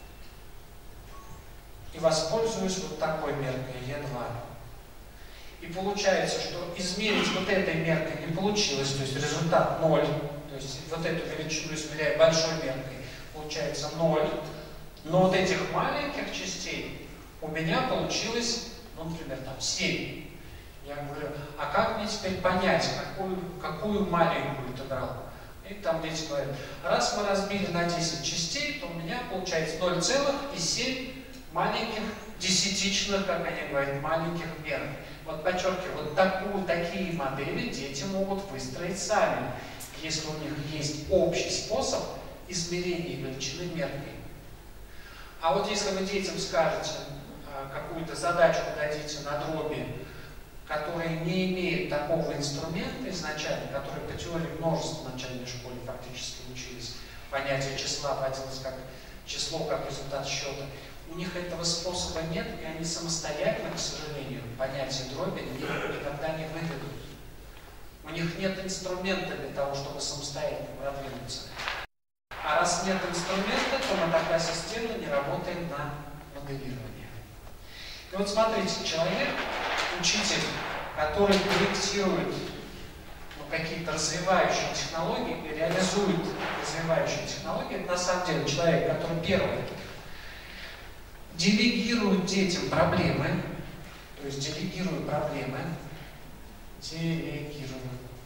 и воспользуюсь вот такой меркой Е два. И получается, что измерить вот этой меркой не получилось, то есть результат ноль, то есть вот эту величину измеряя большой меркой, получается ноль, но вот этих маленьких частей у меня получилось, ну, например, там семь. Я говорю, а как мне теперь понять, какую, какую маленькую ты брал? И там дети говорят, раз мы разбили на десять частей, то у меня получается ноль целых семь маленьких десятичных, как они говорят, маленьких мерок. Вот подчеркиваю, вот такую, такие модели дети могут выстроить сами, если у них есть общий способ измерения величины меркой. А вот если вы детям скажете, какую-то задачку дадите на дроби, которая не имеет такого инструмента изначально, который по теории множества в начальной школе фактически учились, понятие числа вводилось как число, как результат счета, у них этого способа нет, и они самостоятельно, к сожалению, понятие дроби никогда не выведут. У них нет инструмента для того, чтобы самостоятельно продвинуться. А раз нет инструмента, то мы такая система не работаем на моделирование. И вот смотрите, человек, учитель, который проектирует, ну, какие-то развивающие технологии, реализует развивающие технологии, это на самом деле человек, который первый делегирует детям проблемы, то есть делегирует проблемы, делегирует.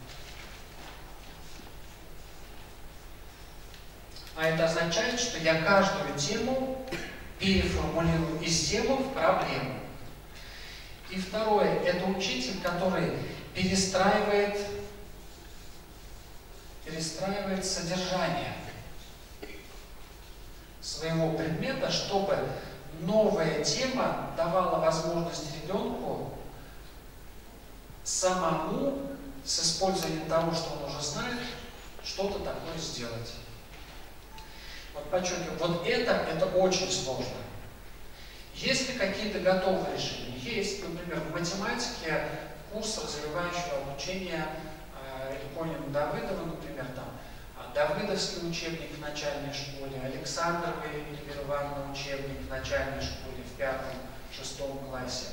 А это означает, что я каждую тему переформулирую из темы в проблему. И второе, это учитель, который перестраивает, перестраивает содержание своего предмета, чтобы новая тема давала возможность ребенку самому, с использованием того, что он уже знает, что-то такое сделать. Вот подчеркиваю, вот это, это очень сложно. Есть ли какие-то готовые решения? Есть, например, в математике курс развивающего обучения Ильфонина Давыдова, например, там Давыдовский учебник в начальной школе, Александровой Эльвира Ивановна учебник в начальной школе в пятом-шестом классе,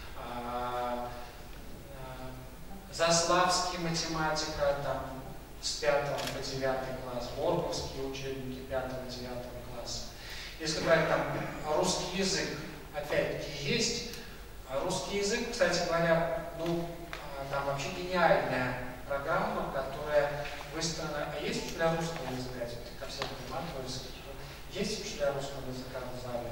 Заславский математика там с пятого по девятый класс, Горковские учебники пятого-девятого класса. Если брать там русский язык, опять-таки есть. Русский язык, кстати говоря, ну, там вообще гениальная программа, которая выстроена. А есть учителя русского языка? Ко всем понимаю, есть учителя русского языка в зале?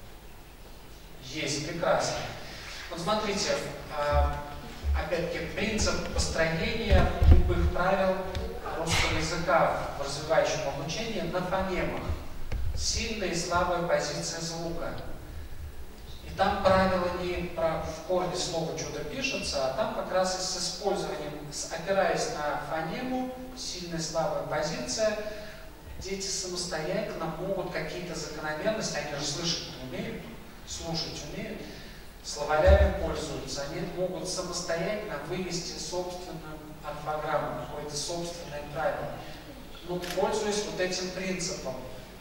Есть, прекрасно. Вот смотрите, опять-таки, принцип построения любых правил русского языка в развивающем обучении на фонемах. Сильная и слабая позиция звука. И там правило не про в корне слова что-то пишется, а там как раз и с использованием, опираясь на фонему, сильная и слабая позиция, дети самостоятельно могут какие-то закономерности, они же слышать не умеют, слушать умеют, словарями пользуются, они могут самостоятельно вывести собственную орфограмму, какое-то собственное правило, ну, пользуясь вот этим принципом.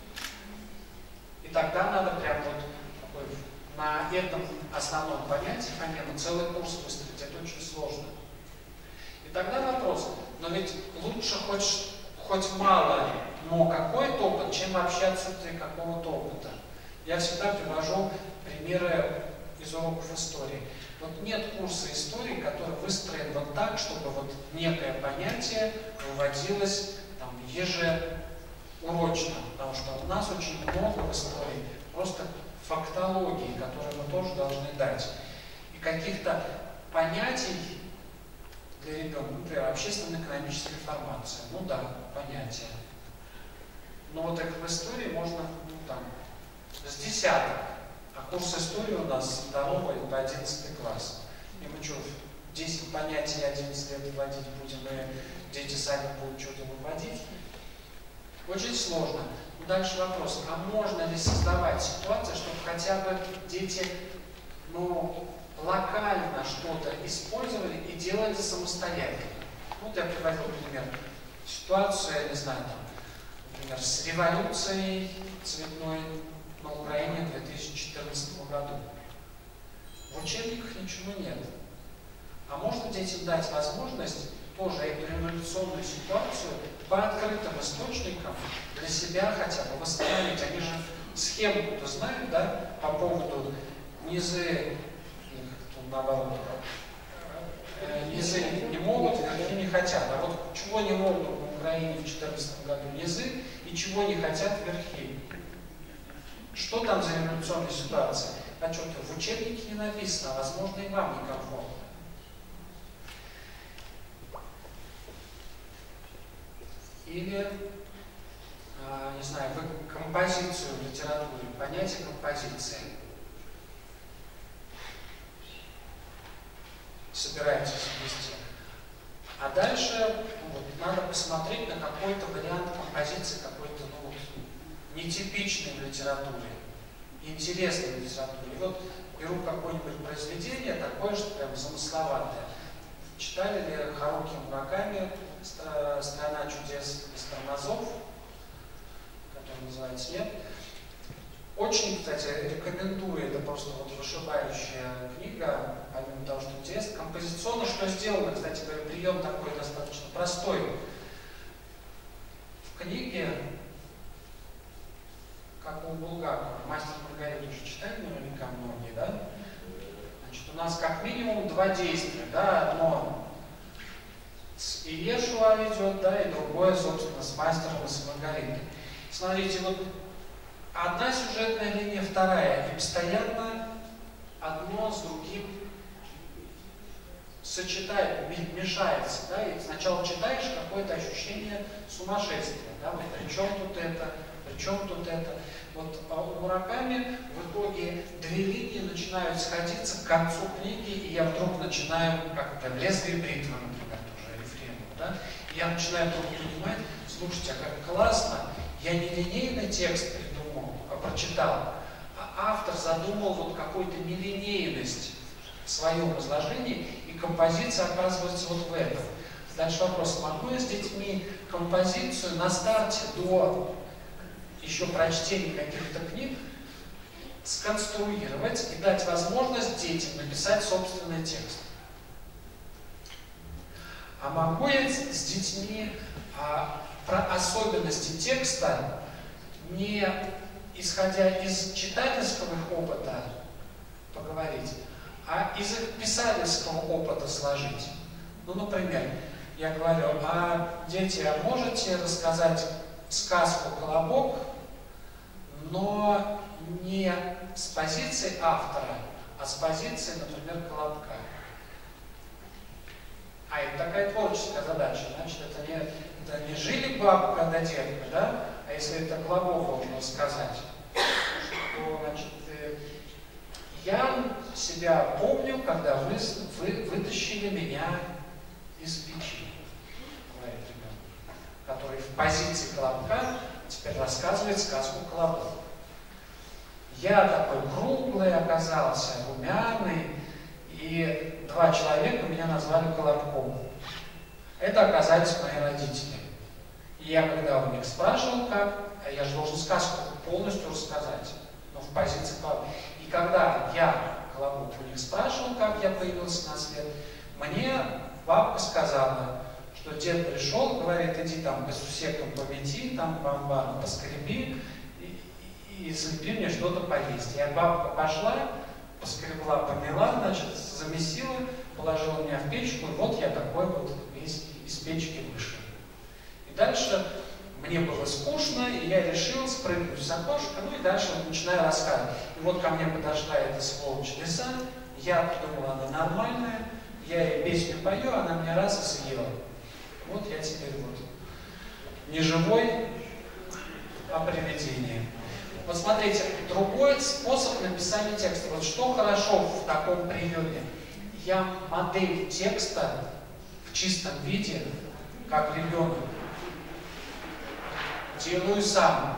И тогда надо прям вот такой, на этом основном понятии фонема целый курс выстроить, это очень сложно. И тогда вопрос, но ведь лучше хоть, хоть мало, но какой-то опыт, чем вообще отсутствие какого-то опыта. Я всегда привожу примеры из уроков истории. Вот нет курса истории, который выстроен вот так, чтобы вот некое понятие выводилось там ежеурочно, потому что у нас очень много в истории просто фактологии, которые мы тоже должны дать. И каких-то понятий для ребенка, например, общественно-экономическая формация. Ну да, понятие. Но вот их в истории можно, ну, там, с десяток. А курс истории у нас с второго по одиннадцатый класс. И мы что, десять понятий одиннадцать лет вводить будем, и дети сами будут что-то выводить? Очень сложно. Но дальше вопрос, а можно ли создавать ситуацию, чтобы хотя бы дети, ну, локально что-то использовали и делали самостоятельно? Вот я приводил пример. Ситуацию, я не знаю, там, например, с революцией цветной на Украине в две тысячи четырнадцатом году. В учебниках ничего нет. А можно детям дать возможность тоже эту революционную ситуацию по открытым источникам для себя хотя бы восстановить. Они же схему-то знают, да, по поводу низы, наоборот, низы не могут, верхи не хотят. А вот чего не могут в Украине в две тысячи четырнадцатом году низы и чего не хотят верхи? Что там за революционная ситуация? А что-то в учебнике не написано, а возможно и вам некомфортно. Или, а, не знаю, вы композицию в литературе, понятие композиции. Собираетесь вместе. А дальше ну, вот, надо посмотреть на какой-то вариант композиции, какой-то ну, вот, нетипичный в литературе, интересный в литературе. И вот беру какое-нибудь произведение, такое же прям замысловатое. Читали ли Харуки Мураками «Страна чудес» из Тормозов, который называется «Нет»? Очень очень, кстати, рекомендую, это просто вот вышибающая книга, помимо того, что интересно. Композиционно что сделано, кстати говоря, прием такой достаточно простой. В книге, как у Булгакова, «Мастер и Маргарита» уже читали наверняка многие, да? Значит, у нас как минимум два действия, да, одно с Иешуа идет, да, и другое, собственно, с мастером и с Маргаритой. Смотрите, вот одна сюжетная линия, вторая, и постоянно одно с другим сочетает, мешается, да, и сначала читаешь какое-то ощущение сумасшествия, да, вот при чем тут это, при чем тут это. Вот у Мураками в итоге две линии начинают сходиться к концу книги, и я вдруг начинаю, как это, лезвие бритвы, например, тоже Ефремов, да, и я начинаю вдруг понимать, слушайте, а как классно, я не линейный текст придумал, а прочитал, а автор задумал вот какую-то нелинейность в своем изложении, и композиция оказывается вот в этом. Дальше вопрос, могу я с детьми композицию на старте до еще прочтения каких-то книг сконструировать и дать возможность детям написать собственный текст? А могу я с детьми а, про особенности текста, не исходя из читательского их опыта поговорить, а из их писательского опыта сложить? Ну, например, я говорю, а дети, а можете рассказать сказку «Колобок», но не с позиции автора, а с позиции, например, Колобка? А это такая творческая задача, значит, это не, это не жили бабка да дедка, да? А если это Колобок можно сказать, то, значит, я себя помню, когда вы, вы вытащили меня из печи, говорит ребенок, который в позиции Колобка теперь рассказывает сказку «Колобок». Я такой круглый оказался, румяный, и два человека меня назвали Колобком. Это оказались мои родители. И я, когда у них спрашивал, как, я же должен сказку полностью рассказать, но в позиции Колобка. И когда я, Колобок, у них спрашивал, как я появился на свет, мне бабка сказала, что дед пришел, говорит, иди там по сусекам помети, там бамбаром поскреби и, и, и слепи мне что-то поесть. Я бабка пошла, поскребла, помела, значит, замесила, положила меня в печку, и вот я такой вот весь из печки вышел. И дальше мне было скучно, и я решил спрыгнуть с окошка, ну и дальше вот начинаю рассказывать. И вот ко мне подошла эта сволочь лиса, я подумала, она нормальная, я ей песню пою, она меня раз и съела. Вот я теперь вот не живой, а привидение. Вот смотрите, другой способ написания текста. Вот что хорошо в таком приеме. Я модель текста в чистом виде, как ребенок, делаю сам.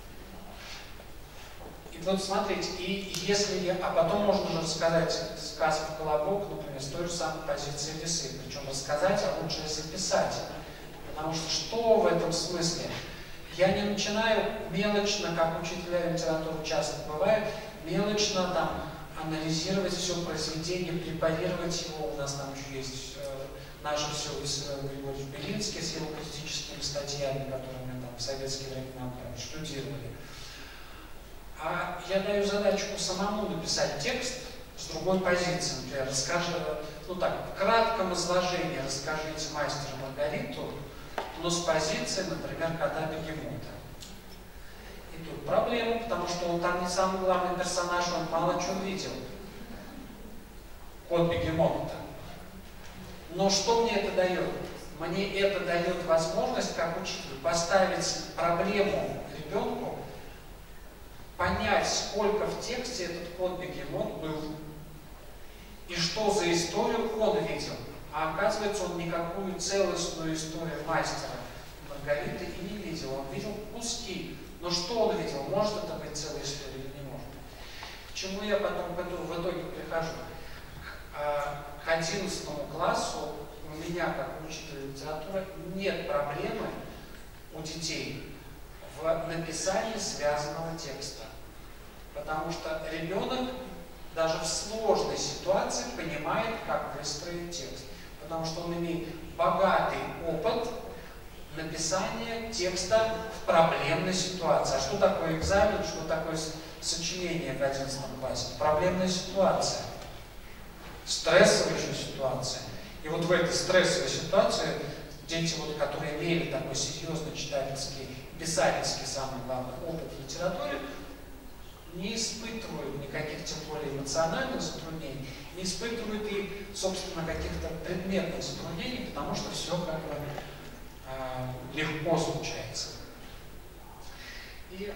И вот смотрите, и если я, а потом можно же рассказать сказку «Колобок», например, с той же самой позиции лисы. Причем рассказать, а лучше если писать. Потому что что в этом смысле? Я не начинаю мелочно, как учителя литературы часто бывает, мелочно там анализировать все произведение, препарировать его. У нас там еще есть э, наш Всеволод Григорьевич Белинский с его критическими статьями, которые мы там в советские времена штудировали. А я даю задачку самому написать текст с другой позиции. Например, расскажи, ну так, в кратком изложении расскажите «Мастера и Маргариту», но с позиции, например, кота Бегемота. И тут проблема, потому что он там не самый главный персонаж, он мало чего видел. Кот Бегемота. Но что мне это дает? Мне это дает возможность, как учитель, поставить проблему ребенку, понять, сколько в тексте этот кот Бегемот был, и что за историю он видел. А оказывается, он никакую целостную историю мастера Маргариты и не видел. Он видел куски. Но что он видел? Может это быть целая история или не может? К чему я потом в итоге прихожу? К одиннадцатому классу у меня, как учителя литературы, нет проблемы у детей в написании связанного текста. потому что ребенок даже в сложной ситуации понимает, как выстроить текст. Потому что он имеет богатый опыт написания текста в проблемной ситуации. А что такое экзамен, что такое сочинение в одиннадцатом классе? Проблемная ситуация. Стрессовая еще ситуация. И вот в этой стрессовой ситуации дети, вот, которые имели такой серьезный читательский, писательский, самый главный, опыт в литературе, не испытывают никаких, тем более, эмоциональных затруднений, не испытывают и, собственно, каких-то предметных затруднений, потому что все как бы э, легко случается. И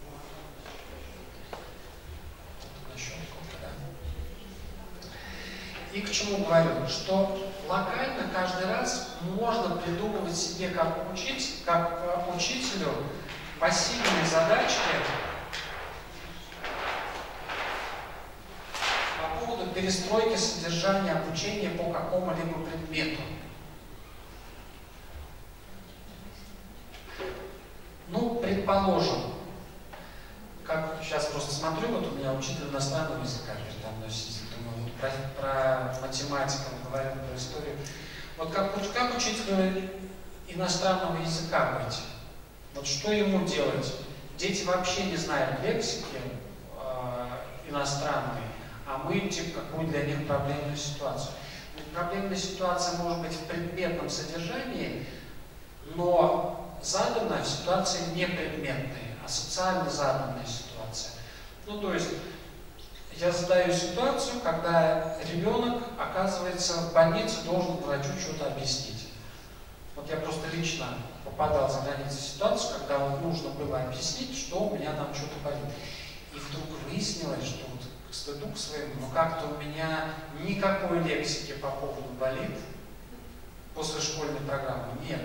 И к чему говорю? Что локально каждый раз можно придумывать себе как, учить, как учителю пассивные задачки по поводу перестройки содержания обучения по какому-либо предмету. Ну, предположим, как сейчас просто смотрю, вот у меня учитель иностранного языка передо мной сидит. Про, про математику, говорил про историю. Вот как, как учителю иностранного языка быть? Вот что ему делать? Дети вообще не знают лексики э, иностранной, а мы типа какую для них проблемную ситуацию. Ведь проблемная ситуация может быть в предметном содержании, но задана в ситуации не предметной, а социально заданная ситуация. Ну, то есть я задаю ситуацию, когда ребенок оказывается в больнице, должен врачу что-то объяснить. Вот я просто лично попадал за границу ситуацию, когда вот нужно было объяснить, что у меня там что-то болит. И вдруг выяснилось, что вот к стыду к своему, но как-то у меня никакой лексики по поводу болит после школьной программы нет.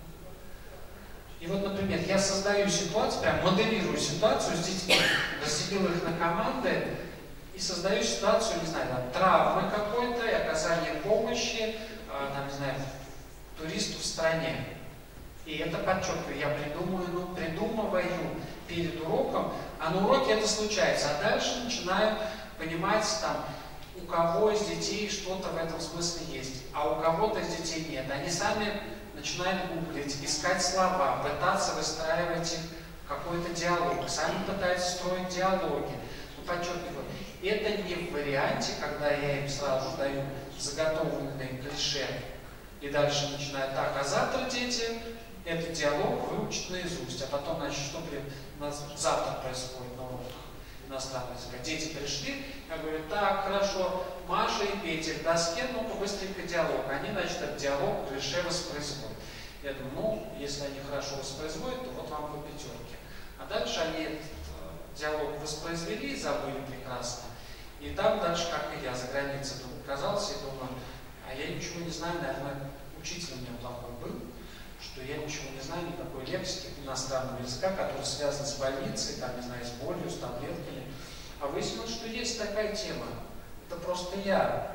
И вот, например, я создаю ситуацию, прям моделирую ситуацию с детьми, разделил их на команды, и создаю ситуацию, не знаю, там, травмы какой-то, и оказание помощи, э, там, не знаю, туристу в стране. И это подчеркиваю, я придумываю, ну, придумываю перед уроком, а на уроке это случается. А дальше начинаю понимать, там, у кого из детей что-то в этом смысле есть, а у кого-то из детей нет. Они сами начинают гуглить, искать слова, пытаться выстраивать их в какой-то диалог, сами пытаются строить диалоги. Ну, подчеркиваю, это не в варианте, когда я им сразу даю заготовленные клише и дальше начинаю так, а завтра дети этот диалог выучат наизусть, а потом, значит, что у нас завтра происходит на уроках иностранного языка. Дети пришли, я говорю, так, хорошо, Маша и Петя к доске, ну-ка быстренько диалог. Они, значит, этот диалог клише воспроизводят. Я думаю, ну, если они хорошо воспроизводят, то вот вам по пятерке. А дальше они этот диалог воспроизвели, забыли прекрасно. И там дальше, как и я, за границей оказался и думаю, а я ничего не знаю, наверное, учитель у меня плохой был, что я ничего не знаю, никакой лексики иностранного языка, который связан с больницей, там, не знаю, с болью, с таблетками. А выяснилось, что есть такая тема. Это просто я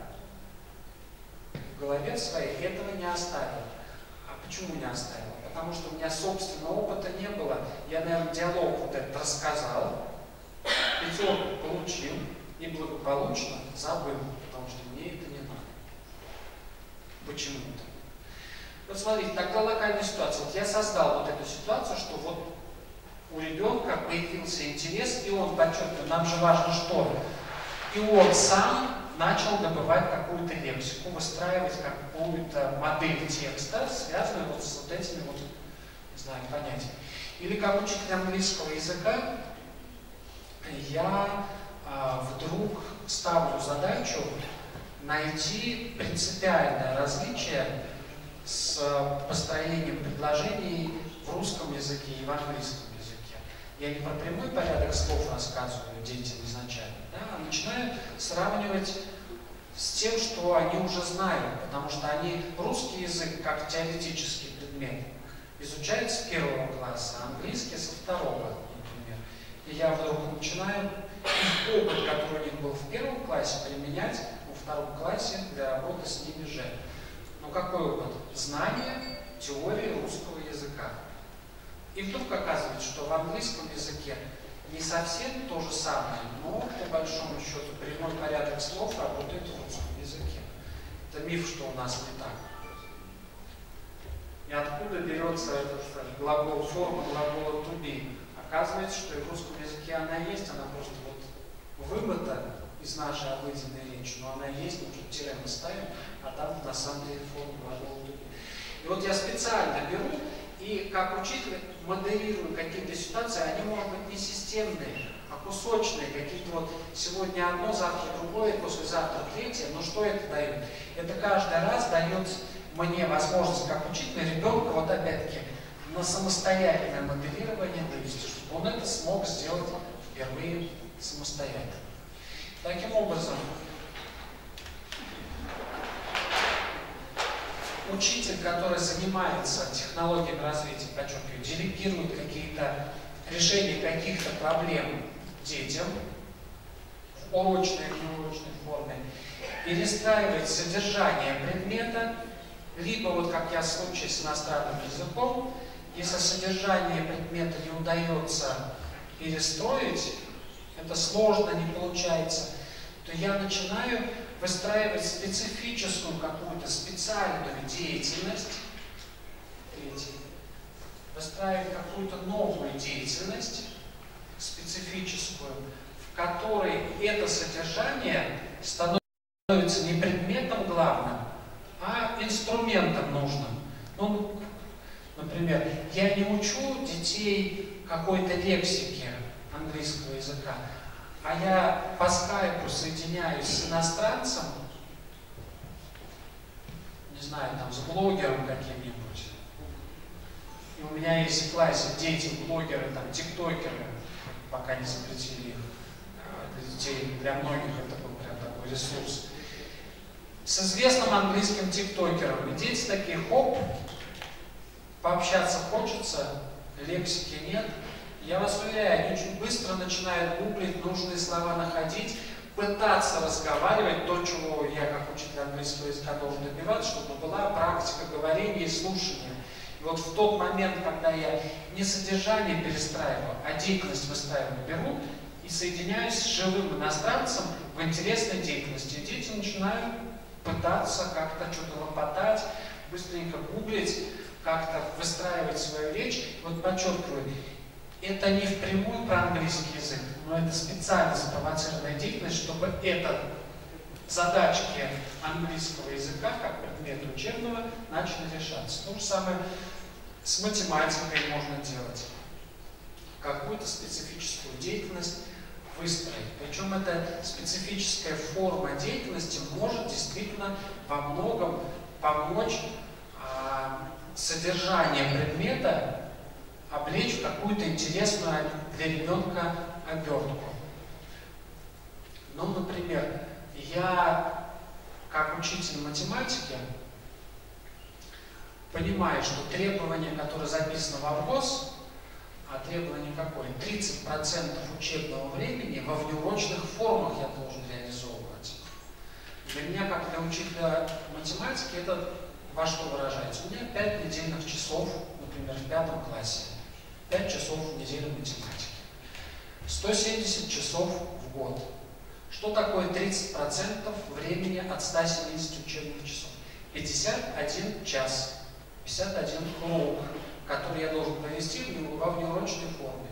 в голове своей этого не оставил. А почему не оставил? Потому что у меня собственного опыта не было. Я, наверное, диалог вот этот рассказал, пятерку получил и благополучно забыл, потому что мне это не надо. Почему-то. Вот смотрите, тогда локальная ситуация. Вот я создал вот эту ситуацию, что вот у ребенка появился интерес, и он, подчеркиваю, нам же важно что? И он сам начал добывать какую-то лексику, выстраивать какую-то модель текста, связанную вот с вот этими вот, не знаю, понятиями. Или как учитель английского языка, я а, вдруг ставлю задачу найти принципиальное различие с построением предложений в русском языке и в английском языке. Я не про прямой порядок слов рассказываю детям изначально, да, а начинаю сравнивать с тем, что они уже знают, потому что они русский язык как теоретический предмет изучают с первого класса, а английский со второго, например. И я вдруг начинаю их опыт, который у них был в первом классе, применять во втором классе для работы с ними же. Ну какой опыт? Знание теории русского языка. И вдруг оказывается, что в английском языке не совсем то же самое, но по большому счету прямой порядок слов работает в русском языке. Это миф, что у нас не так. И откуда берется этот глагол форма глагола to be? Оказывается, что и в русском языке она есть, она просто вот вымыта из нашей обыденной речи, но она есть, мы тут тире мы ставим, а там на самом деле форма глагола to be. И вот я специально беру и как учитель моделирую какие-то ситуации, они могут быть не системные, а кусочные, какие-то вот сегодня одно, завтра другое, послезавтра третье. Но что это дает? Это каждый раз дает мне возможность, как учитель, ребенка, вот опять-таки, на самостоятельное моделирование вывести, чтобы он это смог сделать впервые самостоятельно. Таким образом, учитель, который занимается технологиями развития, подчеркиваю, делегирует какие-то решения каких-то проблем детям в урочной и неурочной форме, перестраивает содержание предмета, либо, вот как я в случае с иностранным языком, если содержание предмета не удается перестроить, это сложно, не получается, то я начинаю выстраивать специфическую какую-то специальную деятельность, третий, выстраивать какую-то новую деятельность, специфическую, в которой это содержание становится не предметом главным, а инструментом нужным. Ну, например, я не учу детей какой-то лексики английского языка, а я по скайпу соединяюсь с иностранцем, не знаю, там, с блогером каким-нибудь. И у меня есть в классе дети, блогеры, там, тиктокеры, пока не запретили их. Для детей, для многих это был прям такой ресурс. С известным английским тиктокером. И дети такие, хоп, пообщаться хочется, лексики нет. Я вас уверяю, они очень быстро начинают гуглить, нужные слова находить, пытаться разговаривать, то, чего я, как учитель английского языка, должен добиваться, чтобы была практика говорения и слушания. И вот в тот момент, когда я не содержание перестраиваю, а деятельность выстраиваю, беру и соединяюсь с живым иностранцем в интересной деятельности. И дети начинают пытаться как-то что-то лопотать, быстренько гуглить, как-то выстраивать свою речь. И вот подчеркиваю, это не впрямую про английский язык, но это специально спровоцированная деятельность, чтобы это задачки английского языка, как предмета учебного, начали решаться. То же самое с математикой можно делать. Какую-то специфическую деятельность выстроить. Причем эта специфическая форма деятельности может действительно во многом помочь а, содержание предмета облечь в какую-то интересную для ребенка обертку. Ну, например, я, как учитель математики, понимаю, что требование, которое записано в ВГОС, а требование какое? тридцать процентов учебного времени во внеурочных формах я должен реализовывать. Для меня, как для учителя математики, это во что выражается? У меня пять недельных часов, например, в пятом классе. пять часов в неделю математики. сто семьдесят часов в год. Что такое тридцать процентов времени от ста семидесяти учебных часов? пятьдесят один час. пятьдесят один урок, который я должен провести во внеурочной форме.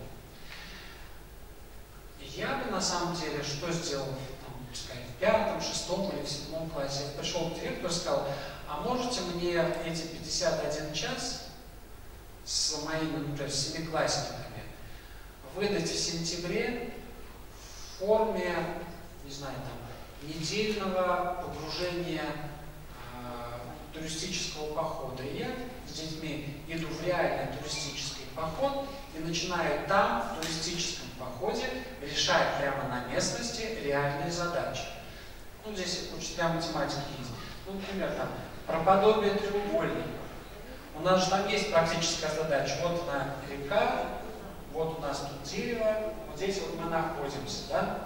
Я бы на самом деле что сделал там, сказать, в пятом, шестом или в седьмом классе? Я пришел к директору и сказал, а можете мне эти пятьдесят один час с моими, например, семиклассниками выдать в сентябре в форме, не знаю, там, недельного погружения э, туристического похода. И я с детьми иду в реальный туристический поход и начинаю там, в туристическом походе, решать прямо на местности реальные задачи. Ну, здесь учителя математики есть. Ну, например, там, про подобие треугольника. У нас же там есть практическая задача. Вот она река, вот у нас тут дерево, вот здесь вот мы находимся, да?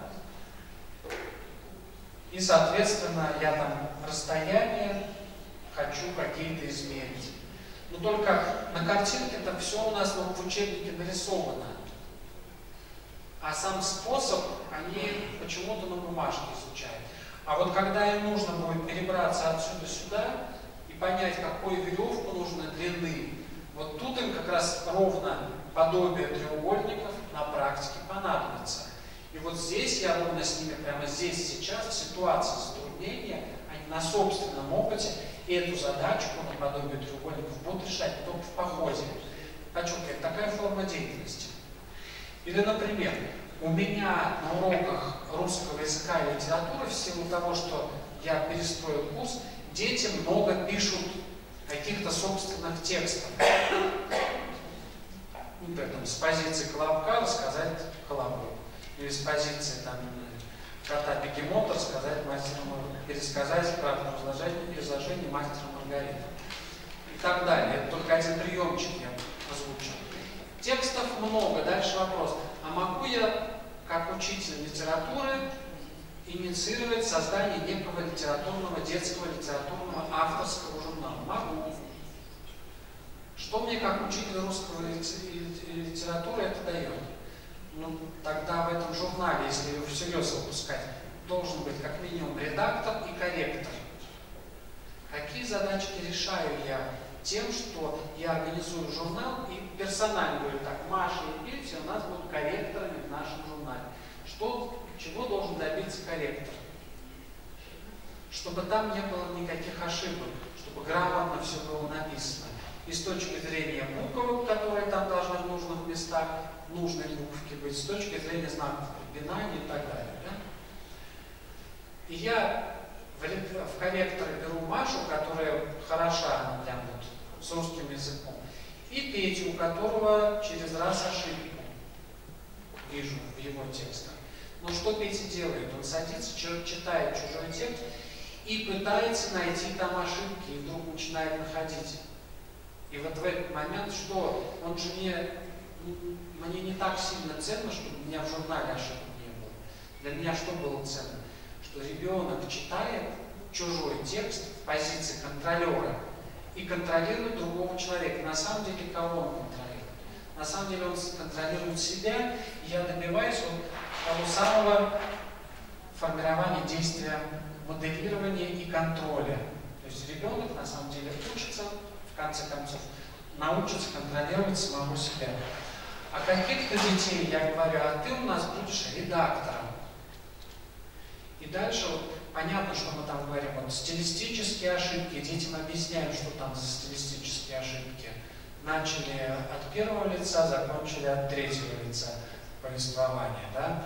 И, соответственно, я там расстояние хочу какие-то измерить. Но только на картинке это все у нас в учебнике нарисовано. а сам способ они почему-то на бумажке изучают. А вот когда им нужно будет перебраться отсюда сюда и понять, какой веревку нужно длины, вот тут им как раз ровно подобие треугольников на практике понадобится. И вот здесь я ровно с ними прямо здесь, сейчас, в ситуации затруднения, они на собственном опыте эту задачку наподобие треугольников будут решать только в походе. Подчеркиваю, такая форма деятельности. Или, например, у меня на уроках русского языка и литературы, в силу того, что я перестроил курс, дети много пишут каких-то собственных текстов. Ну, поэтому с позиции Колобка рассказать Колобок. Или с позиции там, кота Бегемота рассказать мастеру, пересказать правду изложение, изложение мастера Маргариты. И так далее. Это только один приемчик я озвучил. Текстов много. Дальше вопрос. А могу я, как учитель литературы, инициировать создание некого литературного, детского литературного авторского журнала? Могу. Что мне, как учитель русского литературы, это дает? Ну, тогда в этом журнале, если его всерьез выпускать, должен быть как минимум редактор и корректор. Какие задачки решаю я тем, что я организую журнал и персонально говорю, так, Маша и Петя у нас будут корректорами в нашем журнале. Что, чего должен добиться корректор? Чтобы там не было никаких ошибок, чтобы грамотно все было написано. И с точки зрения буквок, которые там должны в нужных местах, нужной буковки быть, с точки зрения знаков препинания и так далее. Да? И я в, в корректоры беру Машу, которая хороша, она прям вот с русским языком, и Петю, у которого через раз ошибку вижу в его текстах. Но что Петя делает? Он садится, читает чужой текст и пытается найти там ошибки, и вдруг начинает находить. И вот в этот момент, что он же не, мне не так сильно ценно, чтобы у меня в журнале ошибок не было. Для меня что было ценно? Что ребенок читает чужой текст в позиции контролера и контролирует другого человека. На самом деле, кого он контролирует? На самом деле он контролирует себя, и я добиваюсь вот того самого формирования действия, моделирования и контроля. То есть ребенок на самом деле учится, в конце концов, научится контролировать самого себя. А каких-то детей я говорю, а ты у нас будешь редактором. И дальше вот, понятно, что мы там говорим, вот стилистические ошибки, детям объясняем, что там за стилистические ошибки. Начали от первого лица, закончили от третьего лица повествования, да?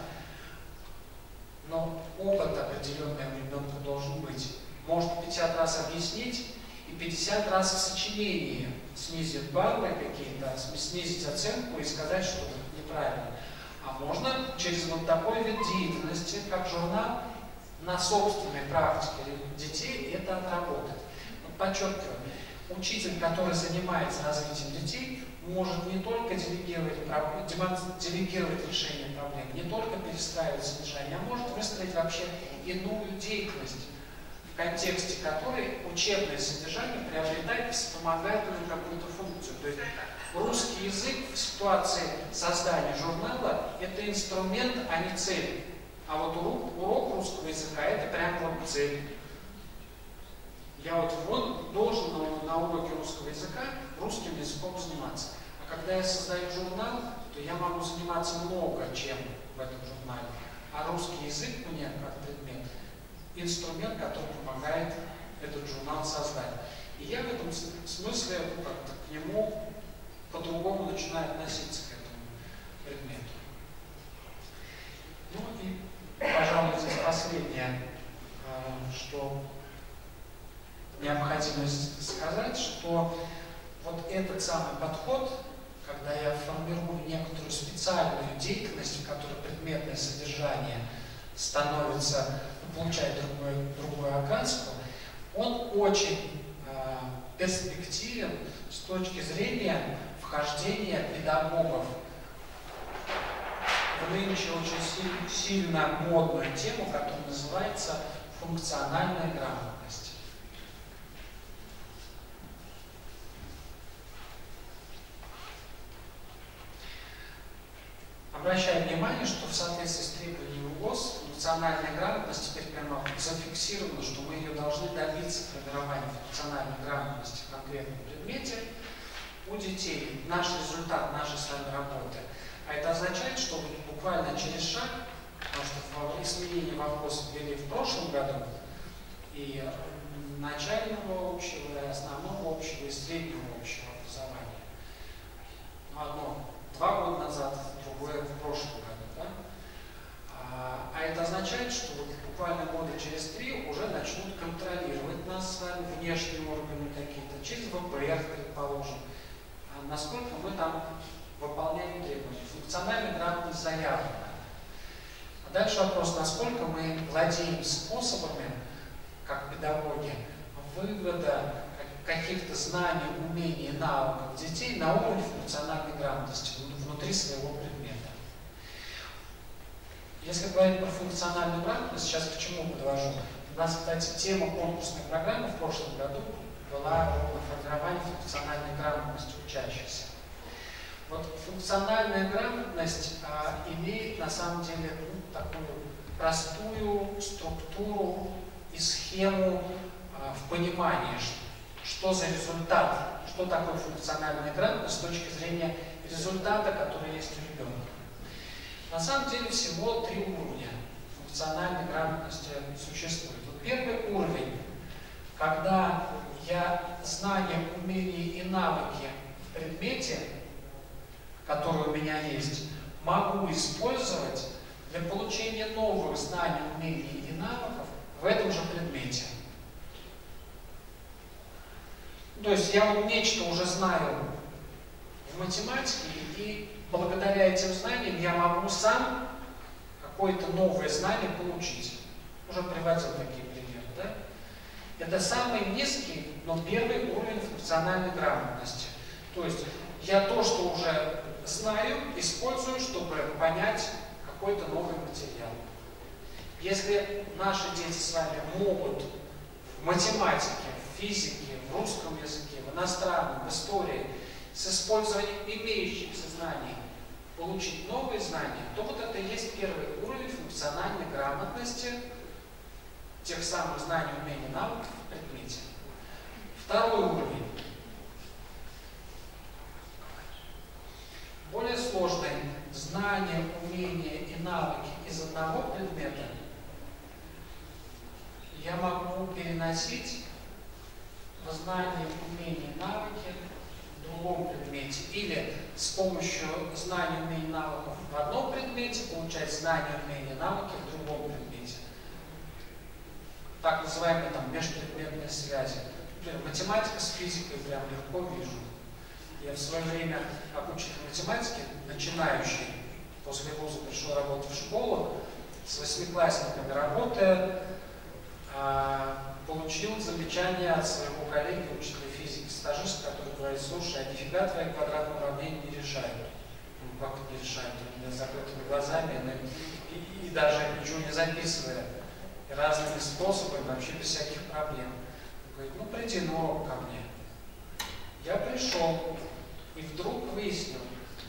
Но опыт определенный у ребенка должен быть. Может пятьдесят раз объяснить, и пятьдесят раз в сочинении снизить баллы какие-то, снизить оценку и сказать, что это неправильно. А можно через вот такой вид деятельности, как журнал, на собственной практике детей это отработать. Вот подчеркиваю, учитель, который занимается развитием детей, может не только делегировать, делегировать решение проблем, не только перестраивать содержание, а может выстроить вообще иную деятельность, в контексте которой учебное содержание приобретает вспомогательную какую-то функцию. То есть русский язык в ситуации создания журнала – это инструмент, а не цель. А вот урок, урок русского языка – это прям вот цель. Я вот, вот должен на, на уроке русского языка русским языком заниматься. А когда я создаю журнал, то я могу заниматься много чем в этом журнале. А русский язык мне, как предмет, инструмент, который помогает этот журнал создать. И я в этом смысле ну, как-то к нему по-другому начинаю относиться к этому предмету. Ну и, пожалуй, здесь последнее, что необходимо сказать, что вот этот самый подход, когда я формирую некоторую специальную деятельность, в которой предметное содержание становится, получает другую, другую окраску, он очень э, перспективен с точки зрения вхождения педагогов в нынче очень сильно модную тему, которая называется функциональная грамотность. В обращаю внимание, что в соответствии с требованиями ВОЗ функциональная грамотность теперь прямо зафиксирована, что мы ее должны добиться формирования функциональной грамотности в конкретном предмете у детей. Наш результат нашей с вами работы. А это означает, что буквально через шаг, потому что изменения в ВОЗ ввели в прошлом году, и начального общего, и основного общего, и среднего общего образования. Ну, одно два года назад, другое в прошлом году. Да? А, а это означает, что вот буквально года через три уже начнут контролировать нас с вами внешние органы какие-то, через ВПР, предположим, а насколько мы там выполняем требования. Функциональная грамотность заявлена. А дальше вопрос, насколько мы владеем способами, как педагоги, вывода каких-то знаний, умений, навыков детей на уровне функциональной грамотности внутри своего предмета. Если говорить про функциональную грамотность, сейчас к чему подвожу? У нас, кстати, тема конкурсной программы в прошлом году была формирование функциональной грамотности учащихся. Вот функциональная грамотность а, имеет на самом деле ну, такую простую структуру и схему а, в понимании, что, что за результат, что такое функциональная грамотность с точки зрения результата, который есть у ребенка. На самом деле всего три уровня функциональной грамотности существует. Вот первый уровень, когда я знания, умения и навыки в предмете, которые у меня есть, могу использовать для получения новых знаний, умений и навыков в этом же предмете. То есть я вот нечто уже знаю в математике, и благодаря этим знаниям я могу сам какое-то новое знание получить. Уже приводил такие примеры, да? Это самый низкий, но первый уровень функциональной грамотности. То есть я то, что уже знаю, использую, чтобы понять какой-то новый материал. Если наши дети с вами могут в математике, в физике, в русском языке, в иностранном, в истории с использованием имеющихся знаний получить новые знания, то вот это и есть первый уровень функциональной грамотности, тех самых знаний, умений, навыков в предмете. Второй уровень. Более сложные знания, умения и навыки из одного предмета я могу переносить в знания, умения, навыки в другом предмете. Или с помощью знаний, умений, навыков в одном предмете получать знания, умения, навыки в другом предмете. Так называемые там межпредметные связи. Например, математика с физикой прям легко вижу. Я в свое время, как учитель математики, начинающий, после вуза пришел работать в школу, с восьмиклассниками работая, получил замечание от своего коллеги, учителя физики, стажиста, который говорит: слушай, а нифига твои квадратные уравнения не решают. Ну, как не решают? У меня с закрытыми глазами, и, и, и даже ничего не записывая, и разными способами, вообще без всяких проблем. Он говорит: ну приди на урок ко мне. Я пришел и вдруг выяснил,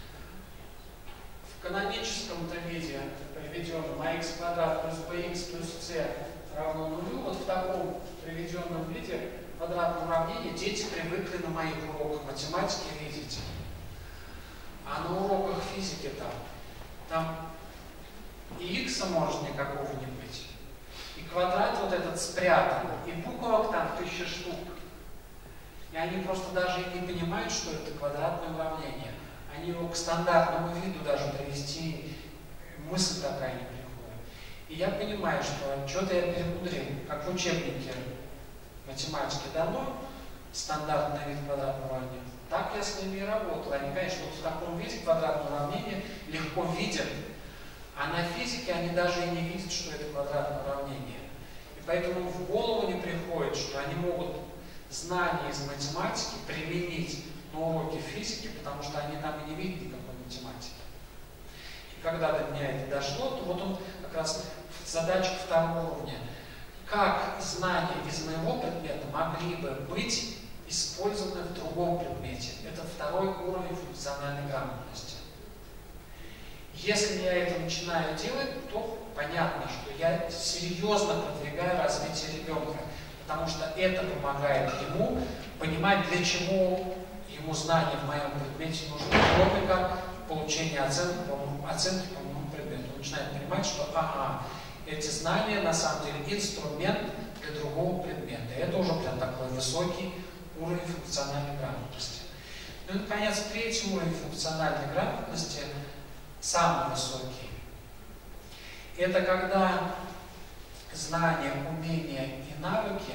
в каноническом виде приведенном ax квадрат плюс bx плюс c равно нулю, вот в таком приведенном виде квадратное уравнение дети привыкли на моих уроках математики видеть. А на уроках физики там, там и x может никакого не быть, и квадрат вот этот спрятан, и буквок там тысяча штук. И они просто даже и не понимают, что это квадратное уравнение. Они его к стандартному виду даже привести, мысль такая не приходит. И я понимаю, что что-то я перемудрил. Как в учебнике математики дано стандартный вид квадратного уравнения, так я с ними и работал. Они, конечно, вот в таком виде квадратное уравнение легко видят, а на физике они даже и не видят, что это квадратное уравнение. И поэтому в голову не приходит, что они могут знания из математики применить на уроке физики, потому что они там и не видят никакой математики. И когда до меня это дошло, то вот он как раз задачка второго уровня. Как знания из моего предмета могли бы быть использованы в другом предмете? Это второй уровень функциональной грамотности. Если я это начинаю делать, то понятно, что я серьезно продвигаю развитие ребенка, потому что это помогает ему понимать, для чего ему знания в моем предмете нужны, кроме как получение оценки по, оценки по моему предмету. Он начинает понимать, что ага, эти знания на самом деле инструмент для другого предмета. И это уже прям такой высокий уровень функциональной грамотности. Ну и, наконец, третий уровень функциональной грамотности, самый высокий. Это когда знания, умения и навыки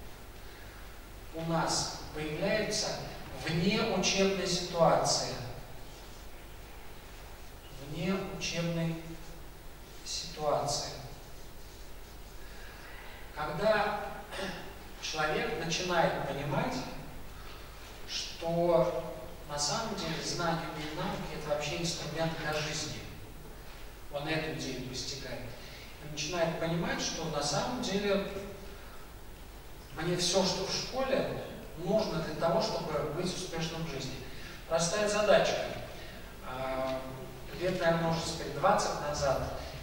у нас появляются вне учебной ситуации. Вне учебной ситуации. Когда человек начинает понимать, что на самом деле знания, умения и навыки — это вообще инструмент для жизни. Он эту идею достигает. И начинает понимать, что на самом деле мне все, что в школе, нужно для того, чтобы быть успешным в жизни. Простая задачка. Лет, наверное, уже теперь двадцать назад,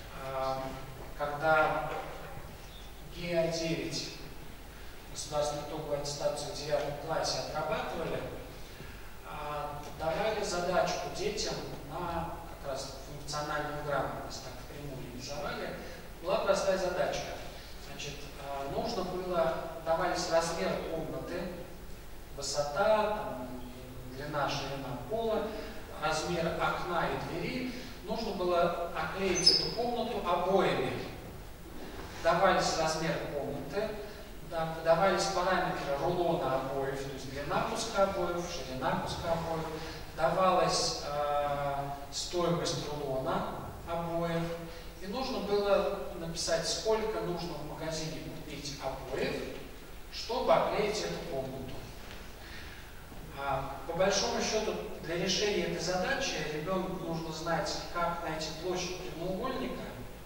когда ГИА девять, государственную итоговую аттестацию в девятом классе отрабатывали, давали задачку детям на как раз функциональную грамотность, так впрямую реализовали. Была простая задачка. Значит, нужно было, давались размер комнаты, высота, там, длина, ширина пола, размер окна и двери. Нужно было оклеить эту комнату обоями. Давались размер комнаты, давались параметры рулона обоев, то есть длина куска обоев, ширина куска обоев, давалась э, стоимость рулона обоев, и нужно было написать, сколько нужно в магазине купить обоев, чтобы оклеить эту комнату. А, по большому счету, для решения этой задачи ребенку нужно знать, как найти площадь прямоугольника,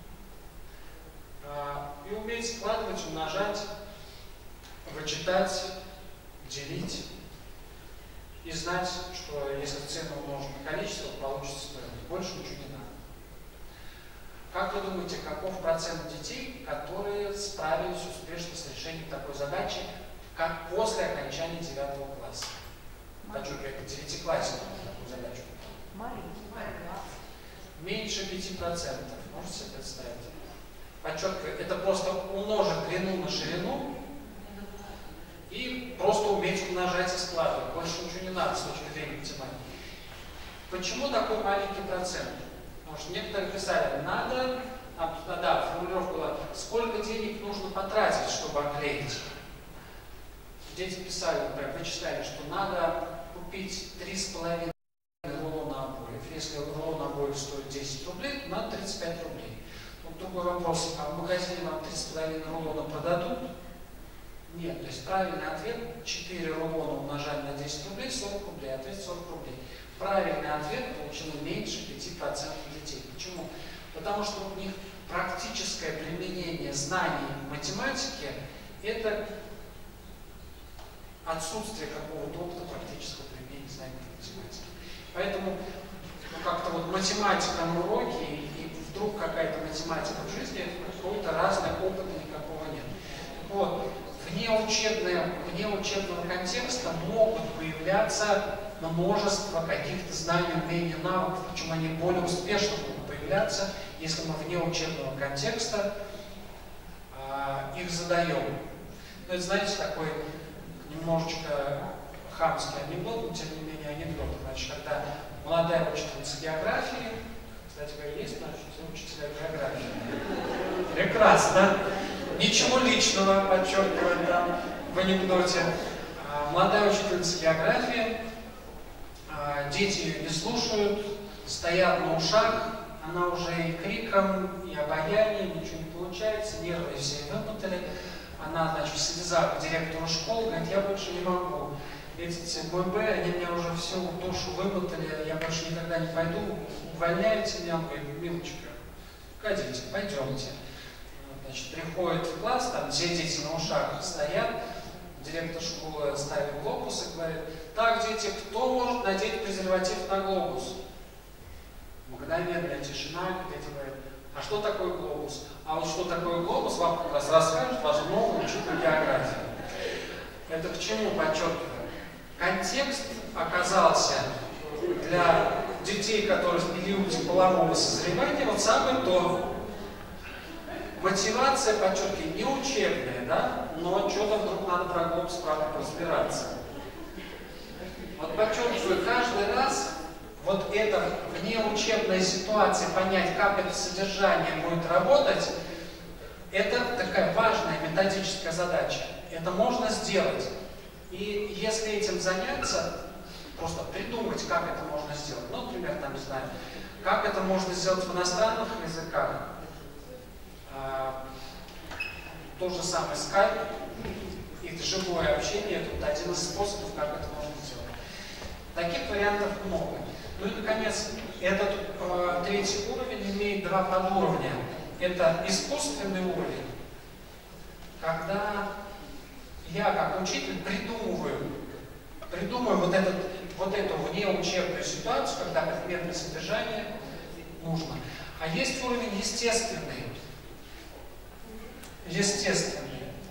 а, и уметь складывать, умножать, вычитать, делить, и знать, что если цену умножить на количество, получится стоимость. Больше ничего не надо. Как вы думаете, каков процент детей, которые справились успешно с решением такой задачи, как после окончания девятого класса? Подчеркиваю, это девятиклассник такую задачу. Меньше пяти процентов. Можете себе представить? Подчеркиваю, это просто умножить длину на ширину и просто уметь умножать и складывать. Больше ничего не надо с точки зрения математики. Почему такой маленький процент? Потому что некоторые писали, надо, а, да, формулировка была, сколько денег нужно потратить, чтобы оклеить. Дети писали, например, вычисляли, что надо купить три с половиной рулона обоев. Если рулон обоев стоит десять рублей, то надо тридцать пять рублей. Вот другой вопрос, а в магазине вам три с половиной рулона продадут? Нет, то есть правильный ответ, четыре рулона умножаем на десять рублей, сорок рублей, ответ сорок рублей. Правильный ответ получил меньше пяти процентов детей. Почему? Потому что у них практическое применение знаний в математике – это отсутствие какого-то опыта практического применения знаний в математике. Поэтому ну, как-то вот математика на уроке, и вдруг какая-то математика в жизни, какой-то разный опыт никакого нет. Вот. Вне, учебного, вне учебного контекста могут появляться множество каких-то знаний, умений, навыков, причем они более успешно будут появляться, если мы вне учебного контекста э, их задаем. Ну, это, знаете, такой немножечко хамский анекдот, но тем не менее анекдот. Значит, когда молодая учительница географии, кстати говоря, есть наши учителя географии? Прекрасно. Ничего личного, подчеркиваю там в анекдоте. А, молодая учительница географии, а, дети ее не слушают, стоят на ушах, она уже и криком, и обаянием, ничего не получается, нервы все вымотали. Она, значит, в слезах к директору школы говорит, я больше не могу. Эти ББ, они меня уже всю душу вымотали, я больше никогда не пойду, увольняйте меня. Он говорит, милочка, погодите, пойдемте. Значит, приходит в класс, там все дети на ушах стоят, директор школы ставит глобус и говорит, так, дети, кто может надеть презерватив на глобус? Мгновенная тишина, где тебе говорят, а что такое глобус? А вот что такое глобус, вам как раз расскажут вашу новую учителю географию. Это к чему подчеркиваю? Контекст оказался для детей, которые в периоде полового созревания, вот самое то. Мотивация, подчеркиваю, не учебная, да? Но что-то вдруг надо про глобус правда разбираться. Вот подчеркиваю, каждый раз вот эта внеучебная ситуация, понять, как это содержание будет работать, это такая важная методическая задача. Это можно сделать. И если этим заняться, просто придумать, как это можно сделать. Ну, например, там, не знаю, как это можно сделать в иностранных языках. А, то же самое Skype, это живое общение, это вот один из способов, как это можно сделать. Таких вариантов много. Ну и, наконец, этот э, третий уровень имеет два подуровня. Это искусственный уровень, когда я, как учитель, придумываю, придумываю вот, этот, вот эту внеучебную ситуацию, когда предметное содержание нужно. А есть уровень естественный. Естественный.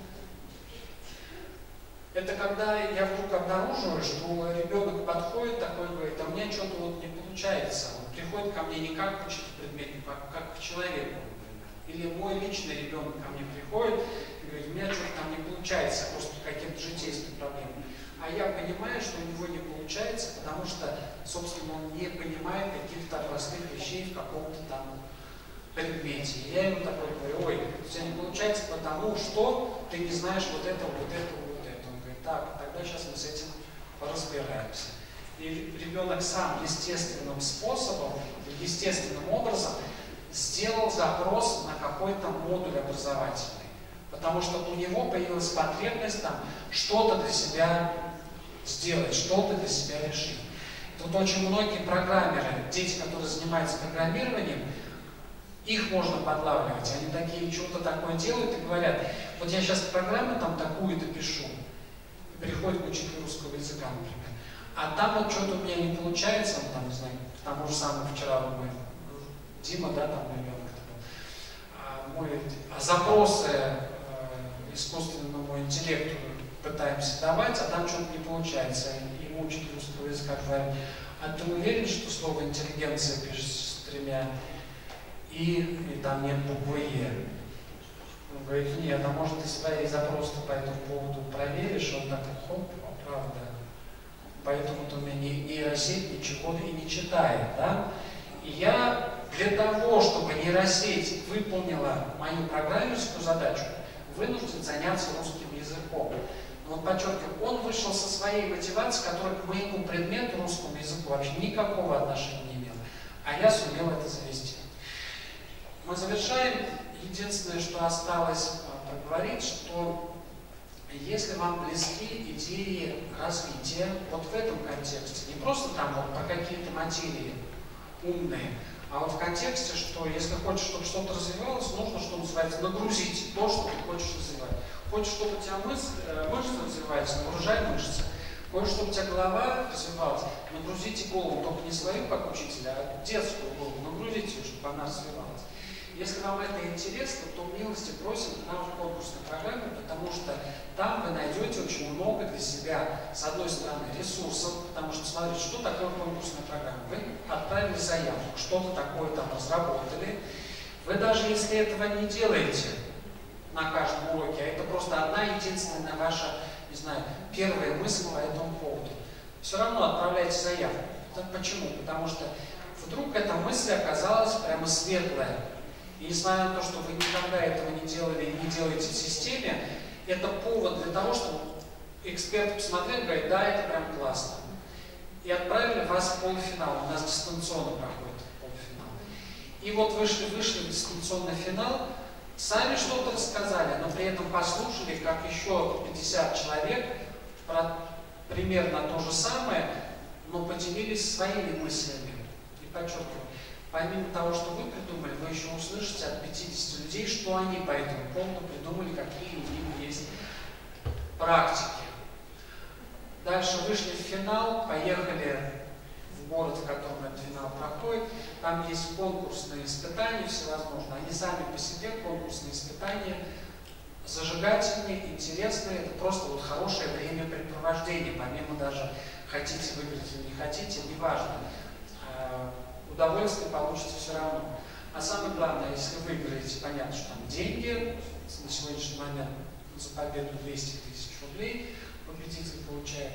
Это когда я вдруг обнаруживаю, что ребенок подходит такой, говорит, а у меня что-то вот не получается. Он приходит ко мне не как к учителю-предметнику, а как к человеку, например. Или мой личный ребенок ко мне приходит и говорит, у меня что-то там не получается, просто каким-то житейским проблемам. А я понимаю, что у него не получается, потому что, собственно, он не понимает каких-то простых вещей в каком-то там предмете. И я ему такой говорю, ой, у тебя не получается потому, что ты не знаешь вот этого, вот этого, вот этого. Он говорит, так, тогда сейчас мы с этим поразбираемся. И ребенок сам естественным способом, естественным образом сделал запрос на какой-то модуль образовательный. Потому что у него появилась потребность там что-то для себя сделать, что-то для себя решить. Тут очень многие программеры, дети, которые занимаются программированием, их можно подлавливать. Они такие что-то такое делают и говорят, вот я сейчас программу там такую-то пишу. И приходит к учителю русского языка, например. А там вот что-то у меня не получается, ну, там, не знаю, к тому же самому вчера мой Дима, да, там ребенок такой, а, мой, а запросы э, искусственному интеллекту пытаемся давать, а там что-то не получается. И ему учитель русского языка говорит, а ты уверен, что слово интеллигенция пишется с тремя И, и там нет буквы Е. Он говорит, нет, а может ты свои запросы по этому поводу проверишь? Он такой, хоп, правда. Поэтому у меня нейросеть ничего и не читает, да? И я для того, чтобы нейросеть выполнила мою программерскую задачу, вынужден заняться русским языком. Но вот подчеркиваю, он вышел со своей мотивацией, которая к моему предмету, русскому языку, вообще никакого отношения не имела. А я сумел это завести. Мы завершаем. Единственное, что осталось проговорить, что если вам близки идеи развития, вот в этом контексте, не просто там вот про какие-то материи умные, а вот в контексте, что если хочешь, чтобы что-то развивалось, нужно, что называется, нагрузить то, что ты хочешь развивать. Хочешь, чтобы у тебя мышцы, мышцы развивались, нагружай мышцы. Хочешь, чтобы у тебя голова развивалась, нагрузите голову, только не свою, как учителя, а детскую голову, нагрузите ее, чтобы она развивалась. Если вам это интересно, то милости просим к нам в конкурсной программе, потому что там вы найдете очень много для себя, с одной стороны, ресурсов, потому что смотрите, что такое конкурсная программа. Вы отправили заявку, что-то такое там разработали. Вы даже если этого не делаете на каждом уроке, а это просто одна единственная ваша, не знаю, первая мысль по этому поводу, все равно отправляйте заявку. Почему? Потому что вдруг эта мысль оказалась прямо светлая. И несмотря на то, что вы никогда этого не делали и не делаете в системе, это повод для того, чтобы эксперт посмотрел и говорит, да, это прям классно. И отправили вас в полуфинал. У нас дистанционно проходит полуфинал. И вот вышли, вышли в дистанционный финал, сами что-то рассказали, но при этом послушали, как еще пятьдесят человек про примерно то же самое, но поделились своими мыслями. И подчеркиваю, помимо того, что вы придумали, вы еще услышите от пятидесяти людей, что они по этому поводу придумали, какие у них есть практики. Дальше вышли в финал, поехали в в город, в котором этот финал проходит. Там есть конкурсные испытания всевозможные. Они сами по себе, конкурсные испытания, зажигательные, интересные. Это просто вот хорошее времяпрепровождение, помимо даже хотите выиграть или не хотите, неважно. Удовольствие получится все равно. А самое главное, если выиграете, понятно, что там деньги, на сегодняшний момент за победу двести тысяч рублей победитель получает.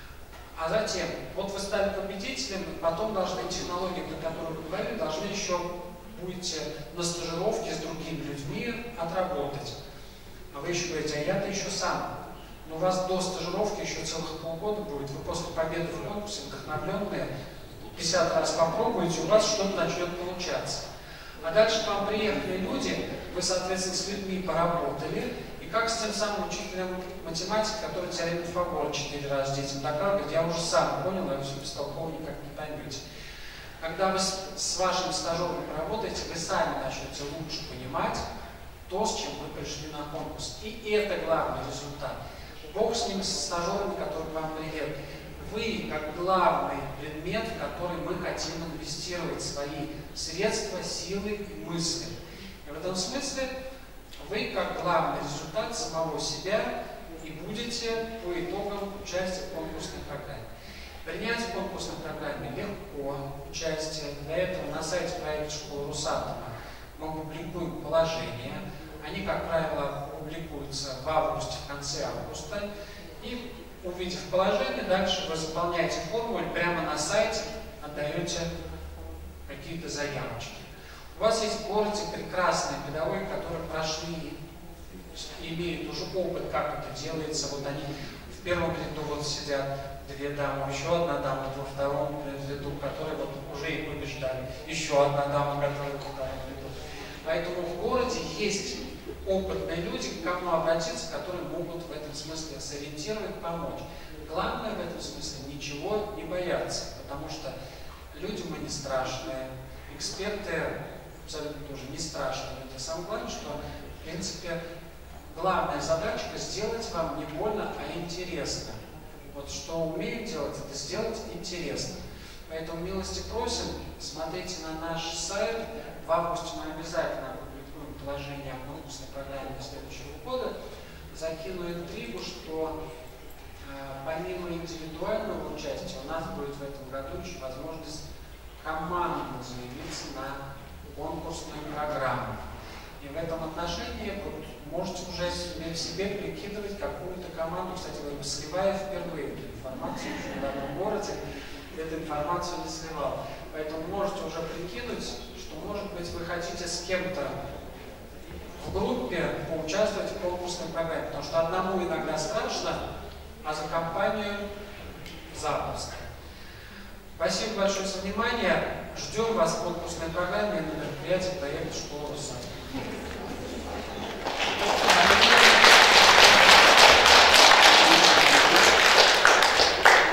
А затем, вот вы стали победителем, потом должны технологии, про которые вы говорили, должны еще будете на стажировке с другими людьми отработать. А вы еще говорите, а я-то еще сам. Но у вас до стажировки еще целых полгода будет. Вы после победы в конкурсе вдохновленные, пятьдесят раз попробуете, у вас что-то начнет получаться. А дальше к вам приехали люди, вы, соответственно, с людьми поработали, и как с тем самым учителем математики, который теорему Пифагора четыре раза детям доказывает, я уже сам понял, а вы все бестолково никак не поймете. Когда вы с, с вашим стажером поработаете, вы сами начнете лучше понимать то, с чем вы пришли на конкурс. И это главный результат. Бог с ними, со стажерами, которые к вам приедут. Вы, как главный предмет, в который мы хотим инвестировать свои средства, силы и мысли. И в этом смысле вы, как главный результат самого себя, и будете по итогам участия в конкурсной программе. Принять в конкурсной программе легко. Участие для этого на сайте проекта школы Росатома мы публикуем положения. Они, как правило, публикуются в августе, в конце августа. И, увидев положение, дальше вы заполняете формулу, прямо на сайте отдаете какие-то заявочки. У вас есть в городе прекрасные педагоги, которые прошли, имеют уже опыт, как это делается. Вот они в первом ряду вот сидят две дамы, еще одна дама во втором ряду, которые вот уже их побеждали, еще одна дама, которая во втором ряду. Поэтому в городе есть опытные люди, к кому обратиться, которые могут в этом смысле сориентировать, помочь. Главное в этом смысле ничего не бояться, потому что люди мы не страшные, эксперты абсолютно тоже не страшные. Это самое главное, что, в принципе, главная задачка сделать вам не больно, а интересно. Вот что умеем делать, это сделать интересно. Поэтому милости просим, смотрите на наш сайт. В августе мы обязательно опубликуем положение о конкурсной программе для следующего года. Закину интригу, что э, помимо индивидуального участия у нас будет в этом году еще возможность командно заявиться на конкурсную программу. И в этом отношении вот, можете уже себе, себе прикидывать какую-то команду. Кстати говоря, сливая впервые эту информацию в данном городе, эту информацию не сливал. Поэтому можете уже прикинуть, что, может быть, вы хотите с кем-то в группе поучаствовать в конкурсной программе. Потому что одному иногда страшно, а за компанию запросто. Спасибо большое за внимание. Ждем вас в конкурсной программе на мероприятии проекта школы Росатома.